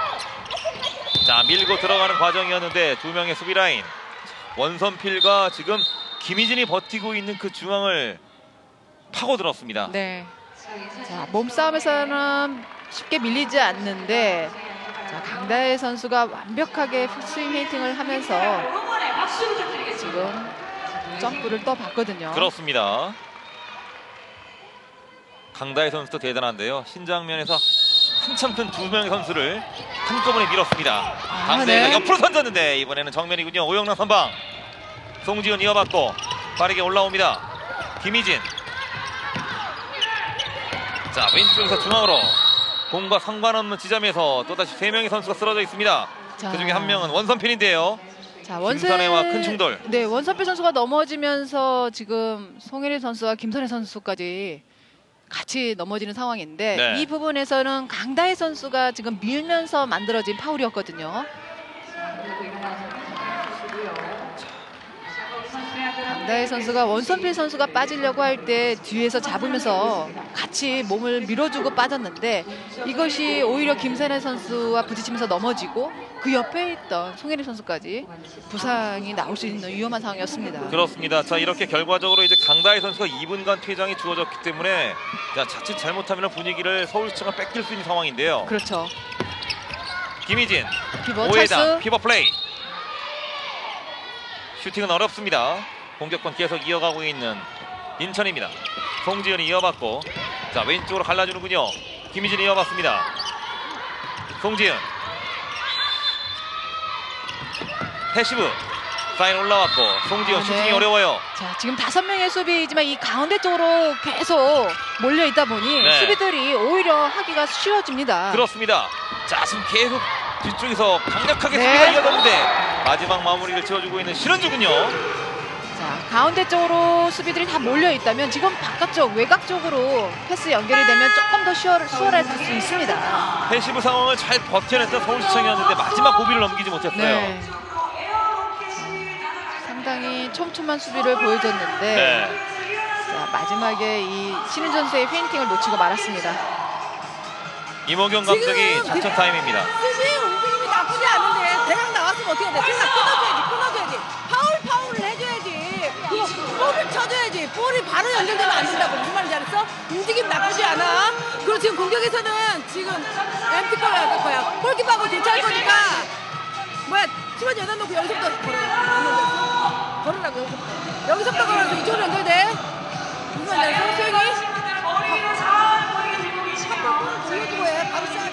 자 밀고 들어가는 과정이었는데 두 명의 수비 라인 원선필과 지금 김희진이 버티고 있는 그 중앙을 파고들었습니다. 네. 자, 몸싸움에서는 쉽게 밀리지 않는데 자, 강다혜 선수가 완벽하게 스윙 헤이팅을 하면서 지금 점프를 떠봤거든요. 그렇습니다. 강다혜 선수도 대단한데요. 신장면에서 한참 큰 두 명의 선수를 한꺼번에 밀었습니다. 강다혜가 옆으로 던졌는데 이번에는 정면이군요. 오영락 선방. 송지은 이어받고 빠르게 올라옵니다. 김희진. 자, 왼쪽에서 중앙으로 공과 상관없는 지점에서 또다시 세 명의 선수가 쓰러져 있습니다. 그 중에 한 명은 원선필인데요. 자, 김선혜와 큰 충돌. 네, 원선필 선수가 넘어지면서 지금 송혜림 선수와 김선혜 선수까지 같이 넘어지는 상황인데 이 부분에서는 강다혜 선수가 지금 밀면서 만들어진 파울이었거든요. 강다혜 선수가 원선필 선수가 빠지려고 할 때 뒤에서 잡으면서 같이 몸을 밀어주고 빠졌는데 이것이 오히려 김선혜 선수와 부딪히면서 넘어지고 그 옆에 있던 송혜림 선수까지 부상이 나올 수 있는 위험한 상황이었습니다. 그렇습니다. 자, 이렇게 결과적으로 이제 강다혜 선수가 2분간 퇴장이 주어졌기 때문에 자, 자칫 잘못하면 분위기를 서울시청을 뺏길 수 있는 상황인데요. 그렇죠. 김희진, 피벗 오해당, 찬스. 피벗 플레이. 슈팅은 어렵습니다. 공격권 계속 이어가고 있는 인천입니다. 송지은이 이어받고 자 왼쪽으로 갈라주는군요. 김희진이 이어받습니다. 송지은 패시브 사인 올라왔고 송지은 슈팅이 어려워요. 자, 지금 5명의 수비이지만 이 가운데 쪽으로 계속 몰려 있다 보니 수비들이 오히려 하기가 쉬워집니다. 그렇습니다. 자, 지금 계속 뒤쪽에서 강력하게 수비가 이어졌는데 마지막 마무리를 지어주고 있는 신은주군요. 자, 가운데 쪽으로 수비들이 다 몰려 있다면 지금 바깥쪽 외곽 쪽으로 패스 연결이 되면 조금 더 수월할 수 있습니다. 패시브 상황을 잘 버텨냈던 서울시청이었는데 마지막 고비를 넘기지 못했어요. 네. 상당히 촘촘한 수비를 보여줬는데 자, 마지막에 이 신은 선수의 페인팅을 놓치고 말았습니다. 이모경 감독이 작전 타임입니다. 수비 움직임이 나쁘지 않은데 대강 나왔으면 어떻게 돼? 대강 끊어줘야지. 파울을 해줘야지. 그거 볼을 쳐줘야지. 볼이 바로 연결되면 안 된다고. 무슨 말인지 알았어? 움직임 나쁘지 않아. 그리고 지금 공격에서는 지금 엠티컬 할 거야. 골키퍼하고 대체할 거니까 뭐야 치마 여다 놓고 여기서부터 걸으라고. 여기서부터 걸어서 이쪽으로 연결돼. 무슨 말인지 알았어? 수영이? 돌려주고 해. 바로 시작해.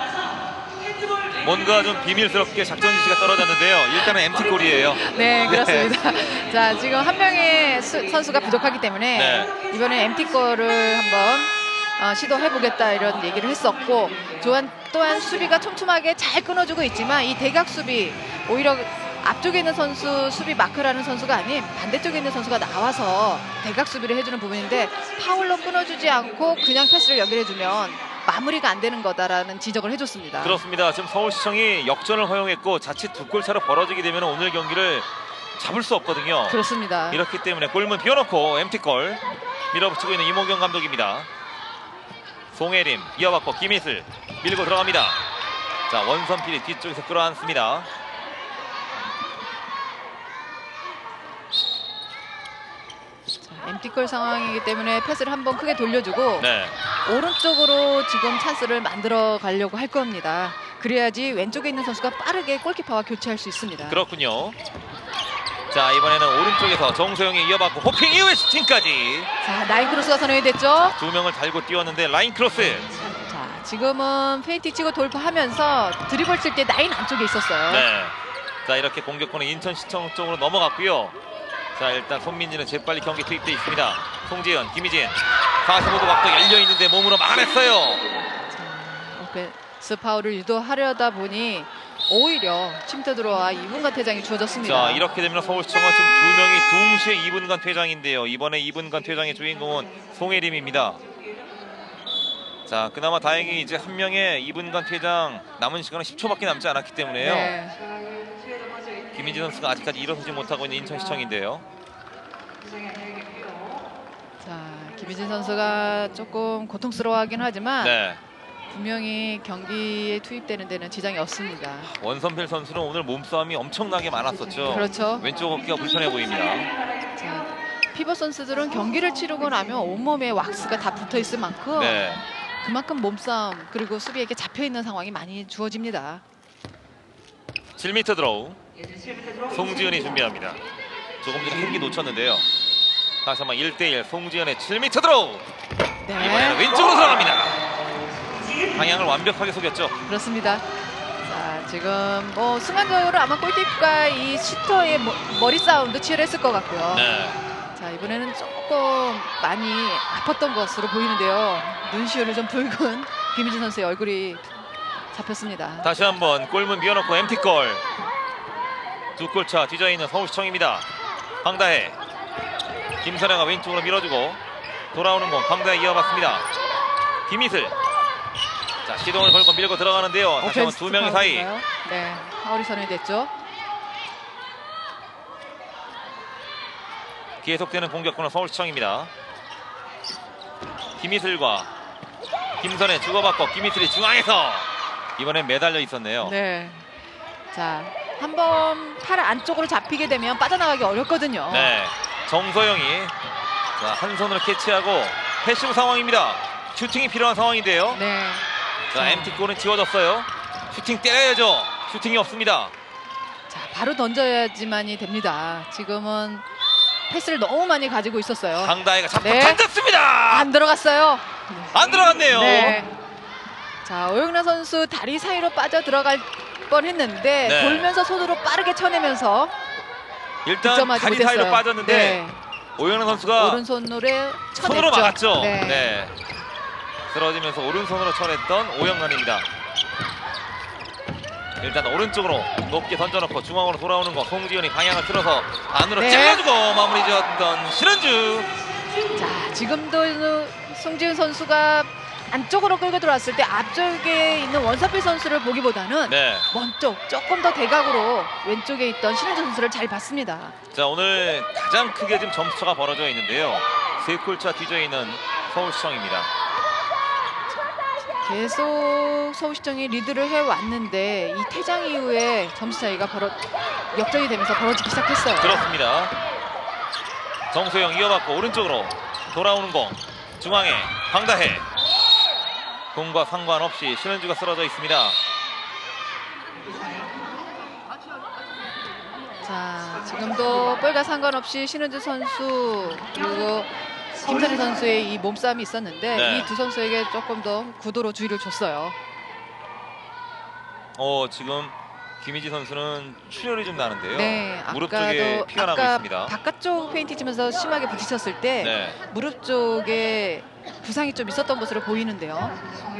뭔가 좀 비밀스럽게 작전 지시가 떨어졌는데요. 일단은 MT골이에요. 네, 그렇습니다. 자, 지금 한 명의 선수가 부족하기 때문에 네. 이번에 MT골을 한번 시도해보겠다 이런 얘기를 했었고, 또한 수비가 촘촘하게 잘 끊어주고 있지만 이 대각 수비 오히려 앞쪽에 있는 선수 수비 마크라는 선수가 아닌 반대쪽에 있는 선수가 나와서 대각 수비를 해주는 부분인데 파울로 끊어주지 않고 그냥 패스를 연결해주면 마무리가 안 되는 거다라는 지적을 해줬습니다. 그렇습니다. 지금 서울시청이 역전을 허용했고 자칫 2골 차로 벌어지게 되면 오늘 경기를 잡을 수 없거든요. 그렇습니다. 이렇기 때문에 골문 비워놓고 MT골 밀어붙이고 있는 이모경 감독입니다. 송혜림 이어받고 김희슬 밀고 들어갑니다. 자, 원선필이 뒤쪽에서 끌어안습니다. MT골 상황이기 때문에 패스를 한번 크게 돌려주고 네. 오른쪽으로 지금 찬스를 만들어 가려고 할 겁니다. 그래야지 왼쪽에 있는 선수가 빠르게 골키퍼와 교체할 수 있습니다. 그렇군요. 자, 이번에는 오른쪽에서 정소영이 이어받고 호핑 이후에 슈팅까지. 자, 라인 크로스가 선언이 됐죠. 두 명을 달고 뛰었는데 라인 크로스. 자, 지금은 페인팅 치고 돌파하면서 드리블 칠 때 라인 안쪽에 있었어요. 네. 자, 이렇게 공격권은 인천시청 쪽으로 넘어갔고요. 자, 일단 손민지는 재빨리 경기 투입돼 있습니다. 송지현, 김희진 45도 각도 열려있는데 몸으로 막아냈어요. 오펜스 파울을 유도하려다 보니 오히려 침투 들어와 2분간 퇴장이 주어졌습니다. 자, 이렇게 되면 서울시청은 지금 두 명이 동시에 2분간 퇴장인데요. 이번에 2분간 퇴장의 주인공은 송혜림입니다. 자, 그나마 다행히 이제 한 명의 2분간 퇴장 남은 시간은 10초밖에 남지 않았기 때문에요. 네. 김민지 선수가 아직까지 일어서지 못하고 있는 인천시청인데요. 자, 김희진 선수가 조금 고통스러워하긴 하지만 네. 분명히 경기에 투입되는 데는 지장이 없습니다. 원선필 선수는 오늘 몸싸움이 엄청나게 많았었죠. 그렇죠. 왼쪽 어깨가 불편해 보입니다. 자, 피벗 선수들은 경기를 치르고 나면 온몸에 왁스가 다 붙어 있을 만큼 네. 그만큼 몸싸움 그리고 수비에게 잡혀있는 상황이 많이 주어집니다. 7m 드로우. 송지은이 준비합니다. 조금 전에 헬기 놓쳤는데요. 다시 한번 1대1 송지은의 7m 드로우. 네. 이번에는 왼쪽으로 들어갑니다. 방향을 완벽하게 속였죠. 그렇습니다. 자, 지금 뭐 순간적으로 아마 골키퍼가 이 슈터의 머리 싸움도 치열했을 것 같고요. 네. 자, 이번에는 조금 많이 아팠던 것으로 보이는데요. 눈시울을 좀 붉은 김희진 선수의 얼굴이 잡혔습니다. 다시 한번 골문 비워놓고 MT골. 두 골차 뒤져있는 서울시청입니다. 황다혜. 김선혜가 왼쪽으로 밀어주고 돌아오는 공 황다혜 이어봤습니다. 김희슬. 자, 시동을 걸고 밀고 들어가는데요. 다시 한번 두 명의 사이. 네, 파울이 선언이 됐죠. 계속되는 공격권은 서울시청입니다. 김희슬과 김선혜 주고받고 김희슬이 중앙에서 이번엔 매달려 있었네요. 네. 자, 한번 팔 안쪽으로 잡히게 되면 빠져나가기 어렵거든요. 네. 정소영이 자, 한 손으로 캐치하고 패시브 상황입니다. 슈팅이 필요한 상황인데요. 네. 자, MT골은 지워졌어요. 슈팅 때려야죠. 슈팅이 없습니다. 자, 바로 던져야지만이 됩니다. 지금은 패스를 너무 많이 가지고 있었어요. 황다혜가 잡고 네. 던졌습니다. 안 들어갔어요. 안 들어갔네요. 네. 자, 오영란 선수 다리 사이로 빠져 들어갈 뻔했는데 네. 돌면서 손으로 빠르게 쳐내면서 일단 득점하지 다리 못했어요. 사이로 빠졌는데 네. 오영란 선수가 오른손으로 쳐냈죠. 손으로 막았죠. 네. 네. 쓰러지면서 오른손으로 쳐냈던 오영란입니다. 일단 오른쪽으로 높게 던져놓고 중앙으로 돌아오는 거 송지현이 방향을 틀어서 안으로 네. 찔러주고 마무리 지었던 신은주. 자, 지금도 송지은 선수가 안쪽으로 끌고 들어왔을 때 앞쪽에 있는 원서필 선수를 보기보다는 네. 먼쪽 조금 더 대각으로 왼쪽에 있던 신은주 선수를 잘 봤습니다. 자, 오늘 가장 크게 지금 점수차가 벌어져 있는데요. 3골차 뒤져 있는 서울시청입니다. 계속 서울시청이 리드를 해왔는데 이 퇴장 이후에 점수 차이가 역전이 되면서 벌어지기 시작했어요. 그렇습니다. 정소영 이어받고 오른쪽으로 돌아오는 공, 중앙에 강다혜. 공과 상관없이 신은주가 쓰러져 있습니다. 자, 지금도 볼과 상관없이 신은주 선수 그리고 김선희 선수의 이 몸싸움이 있었는데 네. 이 두 선수에게 조금 더 구도로 주의를 줬어요. 지금 김희지 선수는 출혈이 좀 나는데요. 네, 무릎 쪽에 피가 나고 있습니다. 바깥쪽 페인트 치면서 심하게 부딪혔을 때 네. 무릎 쪽에 부상이 좀 있었던 것으로 보이는데요.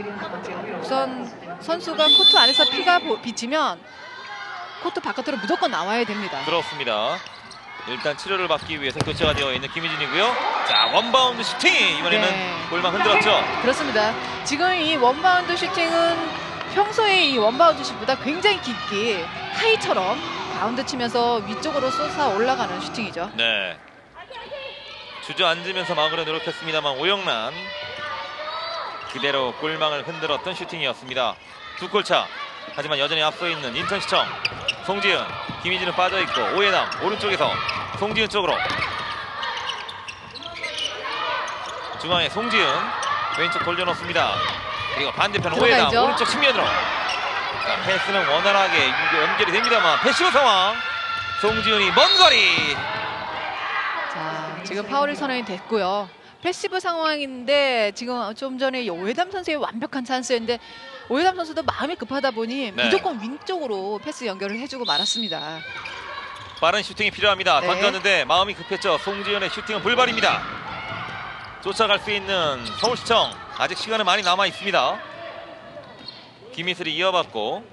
우선 선수가 코트 안에서 피가 비치면 코트 바깥으로 무조건 나와야 됩니다. 그렇습니다. 일단 치료를 받기 위해서 교체가 되어 있는 김희진이고요. 자, 원바운드 슈팅! 이번에는 네. 골만 흔들었죠. 그렇습니다. 지금 이 원바운드 슈팅은 평소에 이 원바운드 슛보다 굉장히 깊게 하이처럼 바운드 치면서 위쪽으로 솟아 올라가는 슈팅이죠. 네. 주저앉으면서 막으려 노력했습니다만 오영란 그대로 골망을 흔들었던 슈팅이었습니다. 2골차. 하지만 여전히 앞서 있는 인천시청. 송지은, 김희진은 빠져있고 오해남 오른쪽에서 송지은 쪽으로. 중앙에 송지은 왼쪽 돌려놓습니다. 그리고 반대편 오해남 들어가야죠. 오른쪽 측면으로. 자, 패스는 원활하게 연결이 됩니다만 패시브 상황. 송지은이 먼 거리. 자, 지금 파울이 선언이 됐고요. 패시브 상황인데 지금 좀 전에 오해담 선수의 완벽한 찬스였는데 오해담 선수도 마음이 급하다 보니 네. 무조건 윙쪽으로 패스 연결을 해주고 말았습니다. 빠른 슈팅이 필요합니다. 네. 던졌는데 마음이 급했죠. 송지현의 슈팅은 불발입니다. 쫓아갈 수 있는 서울시청. 아직 시간은 많이 남아 있습니다. 김희슬이 이어받고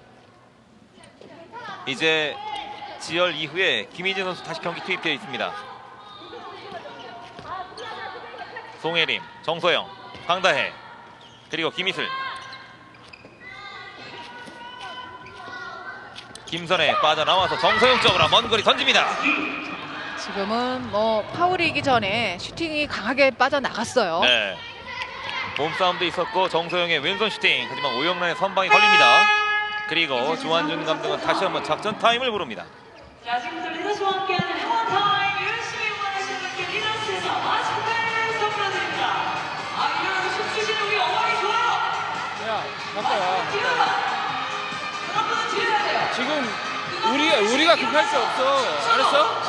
이제 지열 이후에 김희진 선수 다시 경기 투입되어 있습니다. 송혜림, 정소영, 강다혜 그리고 김희슬. 김선혜 빠져나와서 정소영 쪽으로 먼 거리 던집니다. 지금은 뭐 파울이기 전에 슈팅이 강하게 빠져나갔어요. 네. 몸싸움도 있었고 정소영의 왼손 슈팅. 하지만 오영란의 선방이 걸립니다. 그리고 조한준 감독은 다시 한번 작전 타임을 부릅니다. 자, 지금부터 리더스와 함께하는 행원 타임 열심히 응원하시는 분께 리더스에서 마스크를 선물드립니다. 이런 춤추시는 우리 어머니 좋아요. 야, 바꿔. 여러분 뒤에야 돼요. 지금 우리가 급할 게 없어. 알았어?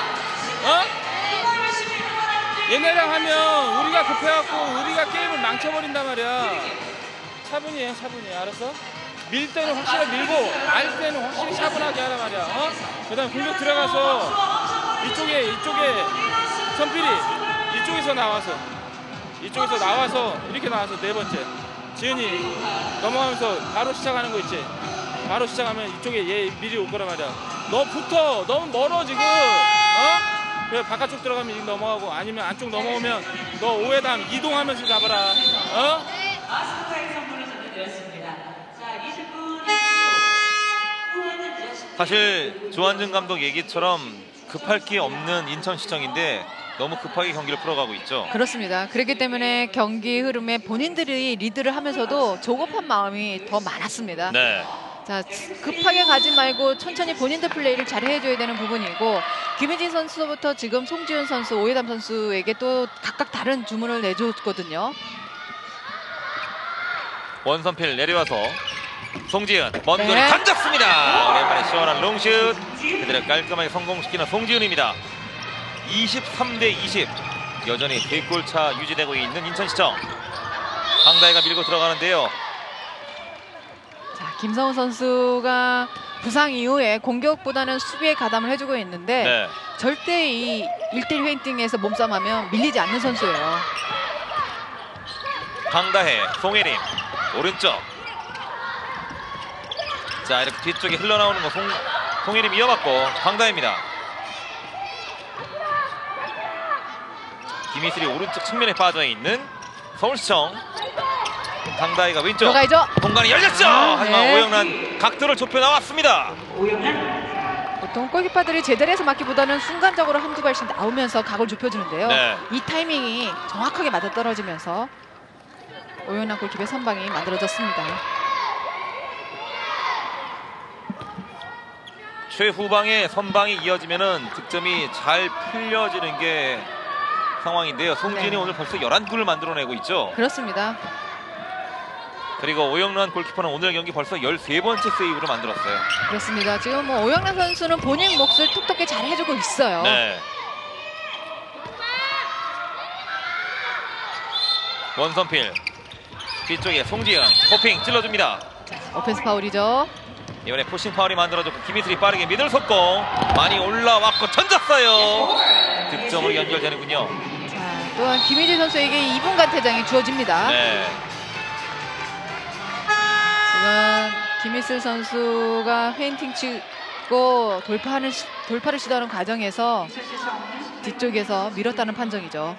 정말 열심히 응원하는 얘네랑 하면 우리가 급해갖고 우리가 게임을 망쳐버린단 말이야. 차분히 해, 차분히. 알았어? 밀 때는 확실히 밀고 알 때는 확실히 차분하게 하란 말이야. 그 다음에 공격 들어가서 이쪽에 선필이 이쪽에서 나와서 이렇게 나와서 네 번째 지은이 넘어가면서 바로 시작하는 거 있지. 바로 시작하면 이쪽에 얘 미리 올 거란 말이야. 너 붙어. 너무 멀어 지금. 그래 바깥쪽 들어가면 이 넘어가고 아니면 안쪽 넘어오면 너 오해담 이동하면서 잡아라. 마스크 타임 선물을 전해드렸습니다. 자, 20분 후에는 사실 조한준 감독 얘기처럼 급할 게 없는 인천시청인데 너무 급하게 경기를 풀어가고 있죠. 그렇습니다. 그렇기 때문에 경기 흐름에 본인들이 리드를 하면서도 조급한 마음이 더 많았습니다. 네. 자, 급하게 가지 말고 천천히 본인들 플레이를 잘 해줘야 되는 부분이고 김혜진 선수부터 지금 송지훈 선수, 오해담 선수에게 또 각각 다른 주문을 내줬거든요. 원선필 내려와서 송지은 먼 거리 네. 던졌습니다. 오랜만에 시원한 롱슛. 그대로 깔끔하게 성공시키는 송지은입니다. 23대 20. 여전히 3골차 유지되고 있는 인천시청. 강다혜가 밀고 들어가는데요. 자, 김성우 선수가 부상 이후에 공격보다는 수비에 가담을 해주고 있는데 네. 절대 이 1대1 페인팅에서 몸싸움하면 밀리지 않는 선수예요. 강다혜, 송혜림 오른쪽. 자, 이렇게 뒤쪽에 흘러나오는 거 송혜림 이어받고 강다혜입니다. 김희슬이 오른쪽 측면에 빠져있는 서울시청. 강다혜가 왼쪽. 들어가야죠. 공간이 열렸죠. 아, 하지만 네. 오영란 각도를 좁혀 나왔습니다. 오영란 보통 골키퍼들이 제자리에서 막기보다는 순간적으로 한두 발씩 나오면서 각을 좁혀주는데요. 네. 이 타이밍이 정확하게 맞아떨어지면서 오영란 골키퍼의 선방이 만들어졌습니다. 최후방에 선방이 이어지면은 득점이 잘 풀려지는 게 상황인데요. 송지은이 네. 오늘 벌써 11골을 만들어내고 있죠. 그렇습니다. 그리고 오영란 골키퍼는 오늘 경기 벌써 13번째 세이브를 만들었어요. 그렇습니다. 지금 뭐 오영란 선수는 본인 몫을 톡톡히 잘 해주고 있어요. 네. 원선필 뒤쪽에 송지은 호핑 찔러줍니다. 오펜스 파울이죠. 이번에 푸싱 파울이 만들어졌고 김희슬이 빠르게 미들 속공 많이 올라왔고 던졌어요. 득점으로 연결되는군요. 자, 또한 김희재 선수에게 2분간 퇴장이 주어집니다. 네. 지금 김희슬 선수가 페인팅 치고 돌파를 시도하는 과정에서 뒤쪽에서 밀었다는 판정이죠.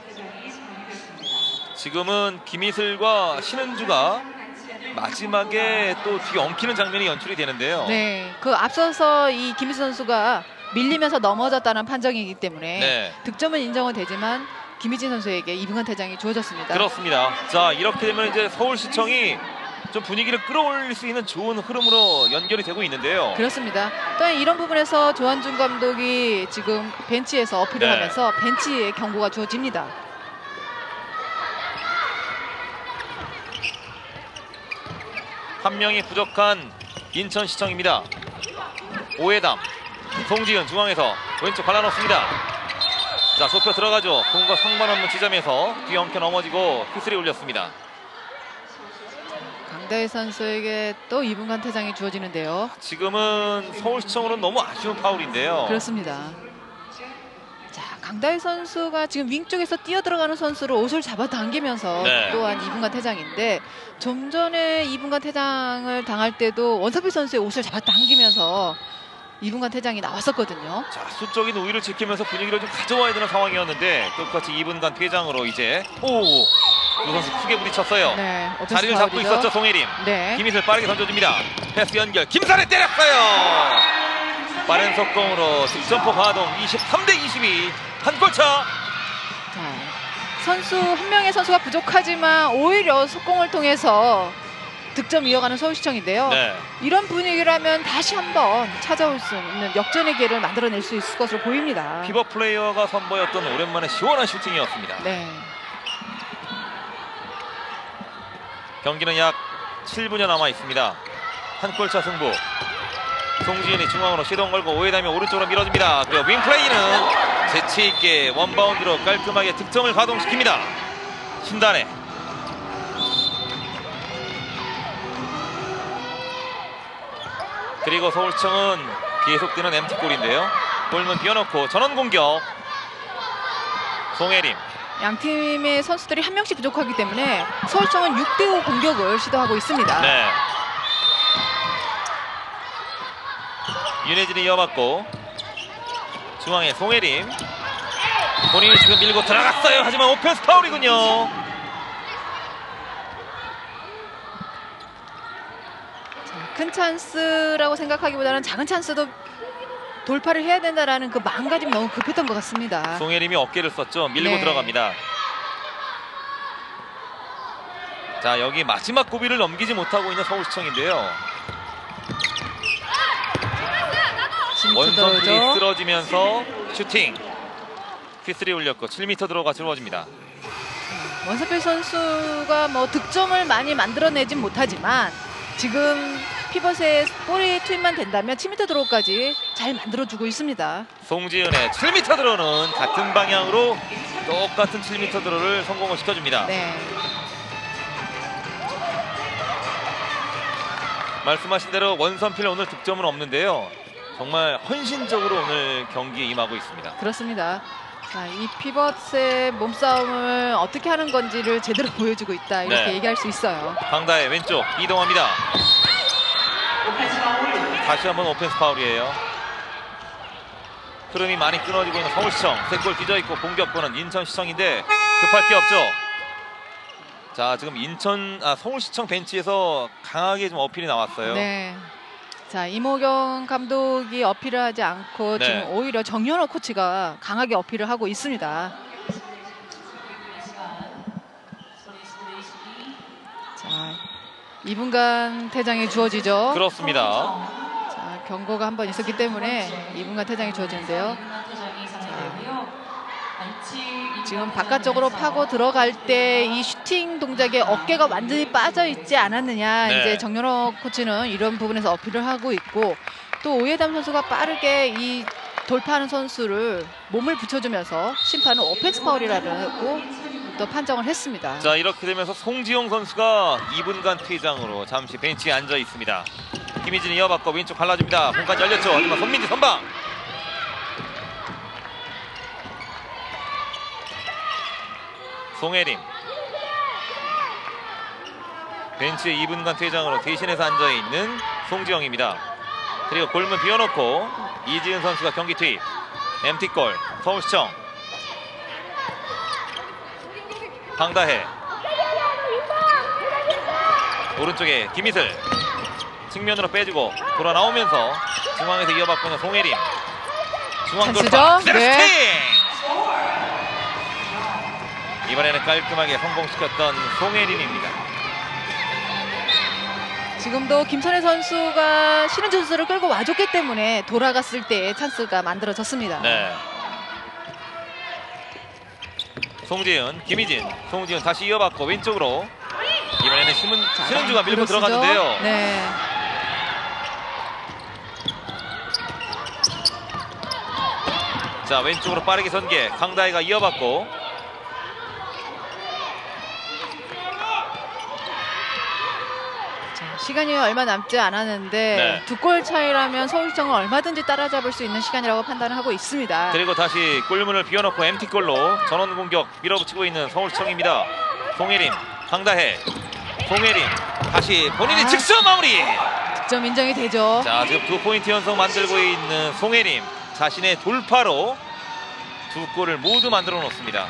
지금은 김희슬과 신은주가 마지막에 또 뒤 엉키는 장면이 연출이 되는데요. 네, 그 앞서서 이 김희슬 선수가 밀리면서 넘어졌다는 판정이기 때문에 네. 득점은 인정은 되지만 김희진 선수에게 2분간 퇴장이 주어졌습니다. 그렇습니다. 자, 이렇게 되면 이제 서울시청이 좀 분위기를 끌어올릴 수 있는 좋은 흐름으로 연결이 되고 있는데요. 그렇습니다. 또한 이런 부분에서 조한준 감독이 지금 벤치에서 어필을 네. 하면서 벤치에 경고가 주어집니다. 한 명이 부족한 인천시청입니다. 오해담 송지은 중앙에서 왼쪽 갈라놓습니다. 자, 좁혀 들어가죠. 공과 상관없는 지점에서 뒤엉켜 넘어지고 휘슬이 울렸습니다. 강다혜 선수에게 또 2분간 퇴장이 주어지는데요. 지금은 서울시청으로는 너무 아쉬운 파울인데요. 그렇습니다. 자, 강다혜 선수가 지금 윙 쪽에서 뛰어들어가는 선수를 옷을 잡아당기면서 네. 또한 2분간 퇴장인데 좀 전에 2분간 퇴장을 당할 때도 원석필 선수의 옷을 잡아당기면서 2분간 퇴장이 나왔었거든요. 자, 수적인 우위를 지키면서 분위기를 좀 가져와야 되는 상황이었는데 똑같이 2분간 퇴장으로 이제 두 선수 크게 부딪혔어요. 네, 오펜스 자리를 잡고 파울이죠. 있었죠, 송혜림. 네. 김희슬 빠르게 던져줍니다. 패스 연결, 김산에 때렸어요. 빠른 속공으로 득점포 가동 23대22 한 골차. 자, 선수 한 명의 선수가 부족하지만 오히려 속공을 통해서 득점 이어가는 서울시청인데요. 네. 이런 분위기라면 다시 한번 찾아올 수 있는 역전의 기회를 만들어낼 수 있을 것으로 보입니다. 피벗 플레이어가 선보였던 오랜만에 시원한 슈팅이었습니다. 네. 경기는 약 7분여 남아 있습니다. 한 골차 승부. 송지은이 중앙으로 시동 걸고 오해담이 오른쪽으로 밀어줍니다. 그리고 윙플레이는 재치있게 원바운드로 깔끔하게 득점을 가동시킵니다. 신단에 그리고 서울시청은 계속되는 MT골인데요. 골문 비워놓고 전원 공격. 송혜림 양 팀의 선수들이 한 명씩 부족하기 때문에 서울시청은 6대5 공격을 시도하고 있습니다. 네. 윤혜진이 이어받고 중앙에 송혜림 본인이 지금 밀고 들어갔어요. 하지만 오펜스 파울이군요. 큰 찬스라고 생각하기보다는 작은 찬스도 돌파를 해야 된다라는 그 마음가짐이 너무 급했던 것 같습니다. 송혜림이 어깨를 썼죠. 밀고 네. 들어갑니다. 자, 여기 마지막 고비를 넘기지 못하고 있는 서울시청인데요. 원선필이 들어오죠. 쓰러지면서 슈팅. 휘슬이 울렸고 7m 들어가 주어집니다. 원석필 선수가 뭐 득점을 많이 만들어내진 못하지만 지금 피벗에 볼이 투입만 된다면 7m 드로우까지 잘 만들어주고 있습니다. 송지은의 7m 드로우는 같은 방향으로 똑같은 7m 드로우를 성공을 시켜줍니다. 네. 말씀하신 대로 원선필 오늘 득점은 없는데요. 정말 헌신적으로 오늘 경기에 임하고 있습니다. 그렇습니다. 자, 이 피벗의 몸싸움을 어떻게 하는 건지를 제대로 보여주고 있다 이렇게 네. 얘기할 수 있어요. 강다혜 왼쪽 이동합니다. 다시 한번 오펜스 파울이에요. 흐름이 많이 끊어지고 있는 서울시청. 3골 뒤져있고 공격권은 인천시청인데 급할 게 없죠. 자, 지금 서울시청 벤치에서 강하게 좀 어필이 나왔어요. 네. 자, 이모경 감독이 어필을 하지 않고 네. 지금 오히려 정연호 코치가 강하게 어필을 하고 있습니다. 자, 2분간 퇴장이 주어지죠. 그렇습니다. 자, 경고가 한 번 있었기 때문에 2분간 퇴장이 주어지는데요. 지금 바깥쪽으로 파고 들어갈 때 이 슈팅 동작에 어깨가 완전히 빠져 있지 않았느냐. 네. 이제 정연호 코치는 이런 부분에서 어필을 하고 있고, 또 오예담 선수가 빠르게 이 돌파하는 선수를 몸을 붙여주면서 심판은 오펜스 파울이라고 또 판정을 했습니다. 자, 이렇게 되면서 송지용 선수가 2분간 퇴장으로 잠시 벤치에 앉아 있습니다. 김희진이 이어받고 왼쪽 갈라줍니다. 공까지 열렸죠. 하지만 손민지 선방. 송혜림. 벤치에 2분간 퇴장으로 대신해서 앉아있는 송지영입니다. 그리고 골문 비워놓고 이지은 선수가 경기 투입. MT골 서울시청. 강다혜. 오른쪽에 김희슬. 측면으로 빼주고 돌아 나오면서 중앙에서 이어받고 있는 송혜림. 중앙 돌파. 찬스죠? 네. 이번에는 깔끔하게 성공시켰던 송혜림입니다. 지금도 김선혜 선수가 신은주 선수를 끌고 와줬기 때문에 돌아갔을 때 찬스가 만들어졌습니다. 네. 송지은, 김희진. 송지은 다시 이어받고 왼쪽으로. 이번에는 신은주가 밀고 들어갔는데요. 네. 자, 왼쪽으로 빠르게 전개. 강다혜가 이어받고. 시간이 얼마 남지 않았는데 네. 2골 차이라면 서울시청은 얼마든지 따라잡을 수 있는 시간이라고 판단을 하고 있습니다. 그리고 다시 골문을 비워놓고 MT골로 전원 공격 밀어붙이고 있는 서울시청입니다. 송혜림, 강다혜, 송혜림 다시 본인이 직접 마무리. 득점 인정이 되죠. 자, 지금 2포인트 연속 만들고 있는 송혜림. 자신의 돌파로 2골을 모두 만들어 놓습니다.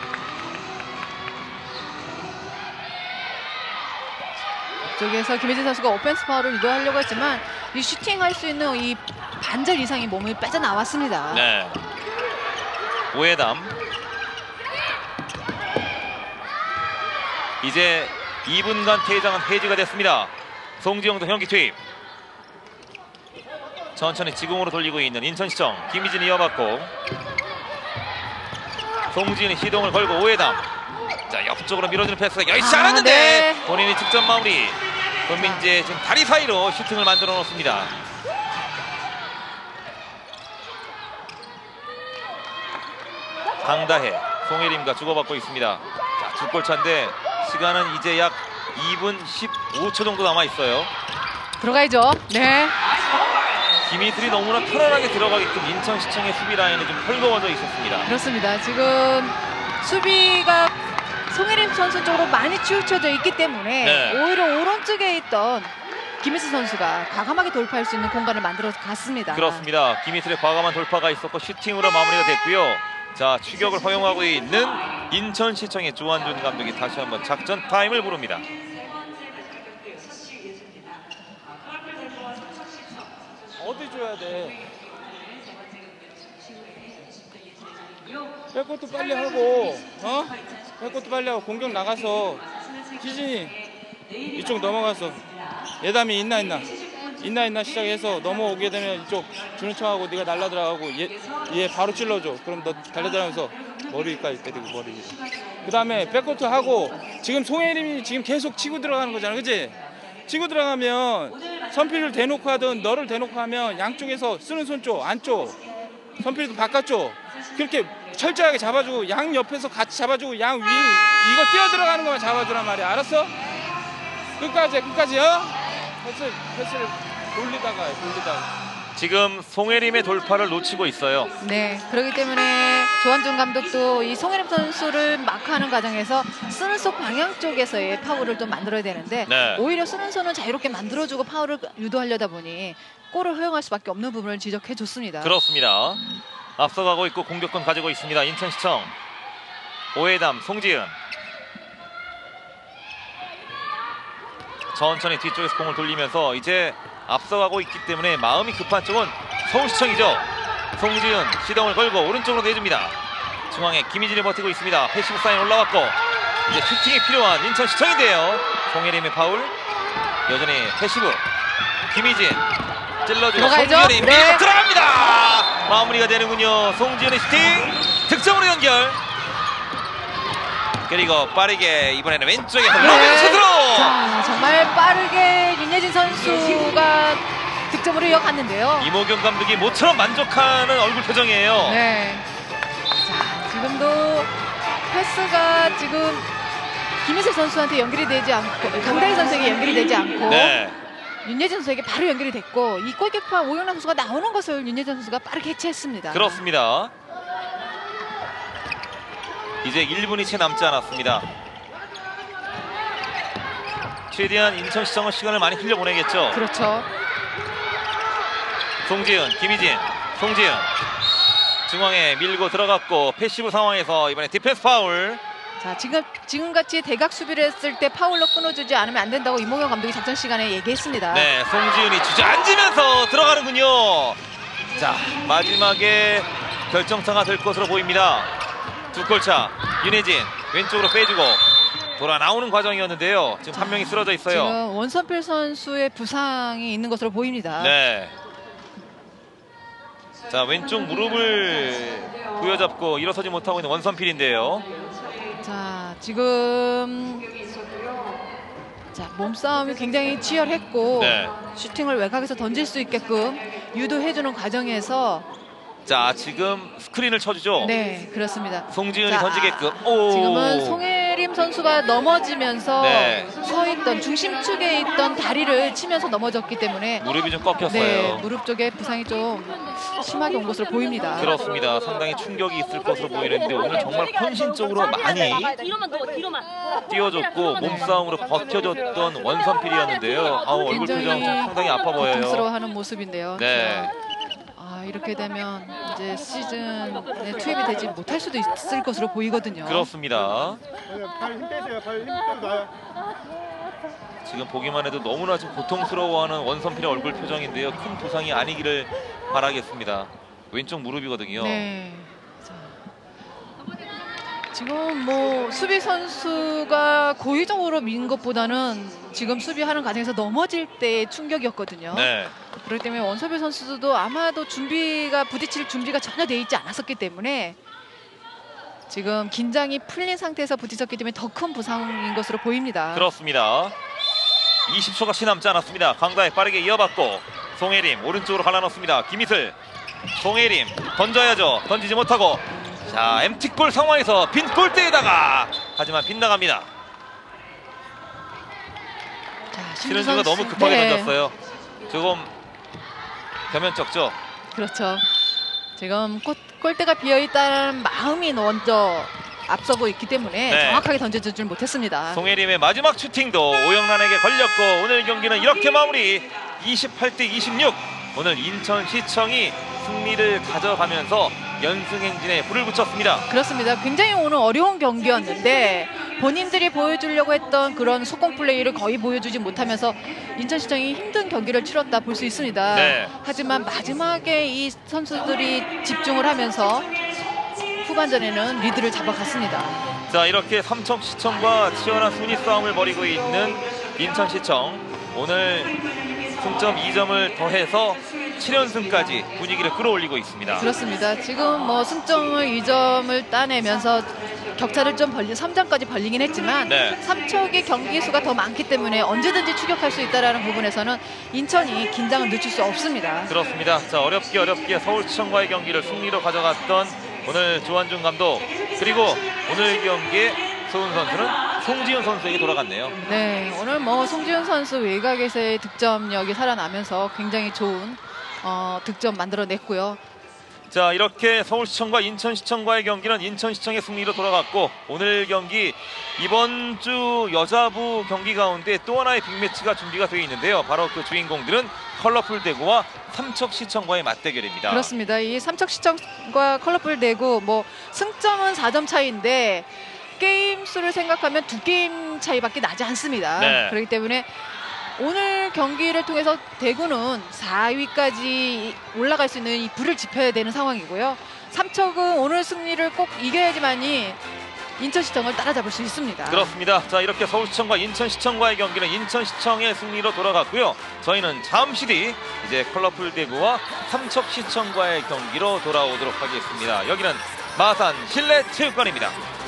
쪽에서 김혜진 선수가 오펜스 파울을 유도하려고 했지만 이 슈팅할 수 있는 이 반절 이상의 몸이 빠져나왔습니다. 네. 오예담. 이제 2분간 퇴장은 해지가 됐습니다. 송지영도 경기 투입. 천천히 지공으로 돌리고 있는 인천시청. 김희진이 이어받고 송지은이 시동을 걸고 오예담. 자, 옆쪽으로 밀어주는 패스가 여의치 않았는데 네. 본인이 직접 마무리. 손민지의 지금 다리 사이로 슈팅을 만들어 놓습니다. 강다혜, 송혜림과 주고받고 있습니다. 자, 2골 차인데 시간은 이제 약 2분 15초 정도 남아 있어요. 들어가야죠. 네. 김희슬이 너무나 편안하게 들어가게끔 인천시청의 수비 라인이 좀 헐거워져 있었습니다. 그렇습니다. 지금 수비가 송혜림 선수 쪽으로 많이 치우쳐져 있기 때문에 네. 오히려 오른쪽에 있던 김희슬 선수가 과감하게 돌파할 수 있는 공간을 만들어서 갔습니다. 그렇습니다. 김희슬의 과감한 돌파가 있었고 슈팅으로 마무리가 됐고요. 자, 추격을 허용하고 있는 인천시청의 조한준 감독이 다시 한번 작전 타임을 부릅니다. 어디 줘야 돼? 백코트 빨리 하고, 백코트 빨리 하고 공격 나가서 희진이 이쪽 넘어가서 예담이 있나 시작해서 넘어오게 되면 이쪽 주는 척하고 네가 날라 들어가고 얘 바로 찔러줘. 그럼 너 달려들면서 머리까지 때리고 머리 위로. 그 다음에 백코트 하고 지금 송혜림이 지금 계속 치고 들어가는 거잖아, 그치? 치고 들어가면 선필을 대놓고 하든 너를 대놓고 하면 양쪽에서 쓰는 손 쪽, 안쪽, 선필도 바깥쪽 그렇게 철저하게 잡아주고 양 옆에서 같이 잡아주고 양 위 이거 뛰어 들어가는 것만 잡아주란 말이야. 알았어? 끝까지 패스를 돌리다가 지금 송혜림의 돌파를 놓치고 있어요. 네, 그렇기 때문에 조한준 감독도 이 송혜림 선수를 마크하는 과정에서 쓰는 속 방향 쪽에서의 파울을 좀 만들어야 되는데 네. 오히려 쓰는 손은 자유롭게 만들어주고 파울을 유도하려다 보니 골을 허용할 수밖에 없는 부분을 지적해줬습니다. 그렇습니다. 앞서가고 있고 공격권 가지고 있습니다. 인천시청. 오예담, 송지은. 천천히 뒤쪽에서 공을 돌리면서 이제 앞서가고 있기 때문에 마음이 급한 쪽은 서울시청이죠. 송지은 시동을 걸고 오른쪽으로 내줍니다. 중앙에 김희진이 버티고 있습니다. 패시브 사인 올라왔고 이제 슈팅이 필요한 인천시청인데요. 송혜림의 파울. 여전히 패시브. 김희진 찔러주고 송지은이 밀고 들어갑니다. 마무리가 되는군요. 송지은의 슈팅 득점으로 연결. 그리고 빠르게 이번에는 왼쪽에서 로빙 슛으로. 자, 정말 빠르게 윤예진 선수가 득점으로 이어갔는데요. 이모경 감독이 모처럼 만족하는 얼굴 표정이에요. 네. 자, 지금도 패스가 지금 김희슬 선수한테 연결이 되지 않고 강다희 선수에게 연결이 되지 않고 네. 윤예진 선수에게 바로 연결이 됐고 이 골키퍼 오영락 선수가 나오는 것을 윤예진 선수가 빠르게 해체했습니다. 그렇습니다. 이제 1분이 채 남지 않았습니다. 최대한 인천시청은 시간을 많이 흘려보내겠죠. 그렇죠. 송지은, 김희진, 송지은 중앙에 밀고 들어갔고 패시브 상황에서 이번에 디펜스 파울. 자, 지금같이 대각 수비를 했을 때 파울로 끊어주지 않으면 안 된다고 이모경 감독이 작전 시간에 얘기했습니다. 네, 송지은이 주저앉으면서 들어가는군요. 자, 마지막에 결정타가 될 것으로 보입니다. 두 골차. 윤혜진 왼쪽으로 빼주고 돌아 나오는 과정이었는데요. 지금 한 명이 쓰러져 있어요. 지금 원선필 선수의 부상이 있는 것으로 보입니다. 네. 자, 왼쪽 무릎을 부여잡고 일어서지 못하고 있는 원선필인데요. 자, 지금 몸싸움이 굉장히 치열했고 네. 슈팅을 외곽에서 던질 수 있게끔 유도해주는 과정에서 자, 지금 스크린을 쳐주죠. 네, 그렇습니다. 송지은이 자, 던지게끔. 오. 지금은 송혜림 선수가 넘어지면서 네. 서 있던 중심축에 있던 다리를 치면서 넘어졌기 때문에 무릎이 좀 꺾였어요. 네, 무릎 쪽에 부상이 좀 심하게 온 것으로 보입니다. 그렇습니다. 상당히 충격이 있을 것으로 보이는데 오늘 정말 헌신적으로 많이 뛰어줬고 몸싸움으로 버텨줬던 원선필이었는데요. 얼굴 표정 상당히 아파 보여요. 고통스러워하는 모습인데요. 네. 이렇게 되면 이제 시즌에 투입이 되지 못할 수도 있을 것으로 보이거든요. 그렇습니다. 팔 힘 빼세요. 팔 힘 빼고 나요. 지금 보기만 해도 너무나 좀 고통스러워하는 원선필의 얼굴 표정인데요. 큰 부상이 아니기를 바라겠습니다. 왼쪽 무릎이거든요. 네. 자, 지금 수비 선수가 고의적으로 민 것보다는 지금 수비하는 과정에서 넘어질 때의 충격이었거든요. 네. 그렇기 때문에 원선필 선수도 아마도 부딪힐 준비가 전혀 돼 있지 않았었기 때문에 지금 긴장이 풀린 상태에서 부딪혔기 때문에 더 큰 부상인 것으로 보입니다. 그렇습니다. 20초가 채 남지 않았습니다. 강다혜 빠르게 이어받고 송혜림 오른쪽으로 갈라놓습니다. 김희슬, 송혜림 던져야죠. 던지지 못하고 자, 엠티골 상황에서 빈 골대에다가 하지만 빗나갑니다. 신은주가 너무 급하게 던졌어요. 조금 겸연쩍죠. 그렇죠. 지금 골대가 비어있다는 마음이 먼저 앞서고 있기 때문에 네. 정확하게 던져주질 못했습니다. 송혜림의 마지막 슈팅도 오영란에게 걸렸고 오늘 경기는 이렇게 마무리 28대 26. 오늘 인천시청이 승리를 가져가면서 연승행진에 불을 붙였습니다. 그렇습니다. 굉장히 오늘 어려운 경기였는데 본인들이 보여주려고 했던 그런 속공 플레이를 거의 보여주지 못하면서 인천시청이 힘든 경기를 치렀다 볼 수 있습니다. 네. 하지만 마지막에 이 선수들이 집중을 하면서 후반전에는 리드를 잡아갔습니다. 자, 이렇게 삼척시청과 치열한 순위 싸움을 벌이고 있는 인천시청. 오늘 승점 2점을 더해서 7연승까지 분위기를 끌어올리고 있습니다. 그렇습니다. 지금 승점을 2점을 따내면서 격차를 좀 3점까지 벌리긴 했지만 네. 삼척의 경기 수가 더 많기 때문에 언제든지 추격할 수 있다는 부분에서는 인천이 긴장을 늦출 수 없습니다. 그렇습니다. 자, 어렵게 서울시청과의 경기를 승리로 가져갔던 오늘 조한중 감독, 그리고 오늘 경기에 소은 선수는 송지은 선수에게 돌아갔네요. 네, 오늘 송지은 선수 외곽에서의 득점력이 살아나면서 굉장히 좋은 득점 만들어냈고요. 자, 이렇게 서울시청과 인천시청과의 경기는 인천시청의 승리로 돌아갔고 오늘 경기 이번 주 여자부 경기 가운데 또 하나의 빅매치가 준비가 되어 있는데요. 바로 그 주인공들은 컬러풀 대구와 삼척시청과의 맞대결입니다. 그렇습니다. 이 삼척시청과 컬러풀 대구 승점은 4점 차이인데 게임 수를 생각하면 2게임 차이밖에 나지 않습니다. 네. 그렇기 때문에 오늘 경기를 통해서 대구는 4위까지 올라갈 수 있는 이 불을 지펴야 되는 상황이고요. 삼척은 오늘 승리를 꼭 이겨야지만이 인천시청을 따라잡을 수 있습니다. 그렇습니다. 자, 이렇게 서울시청과 인천시청과의 경기는 인천시청의 승리로 돌아갔고요. 저희는 잠시 뒤 이제 컬러풀 대구와 삼척시청과의 경기로 돌아오도록 하겠습니다. 여기는 마산 실내체육관입니다.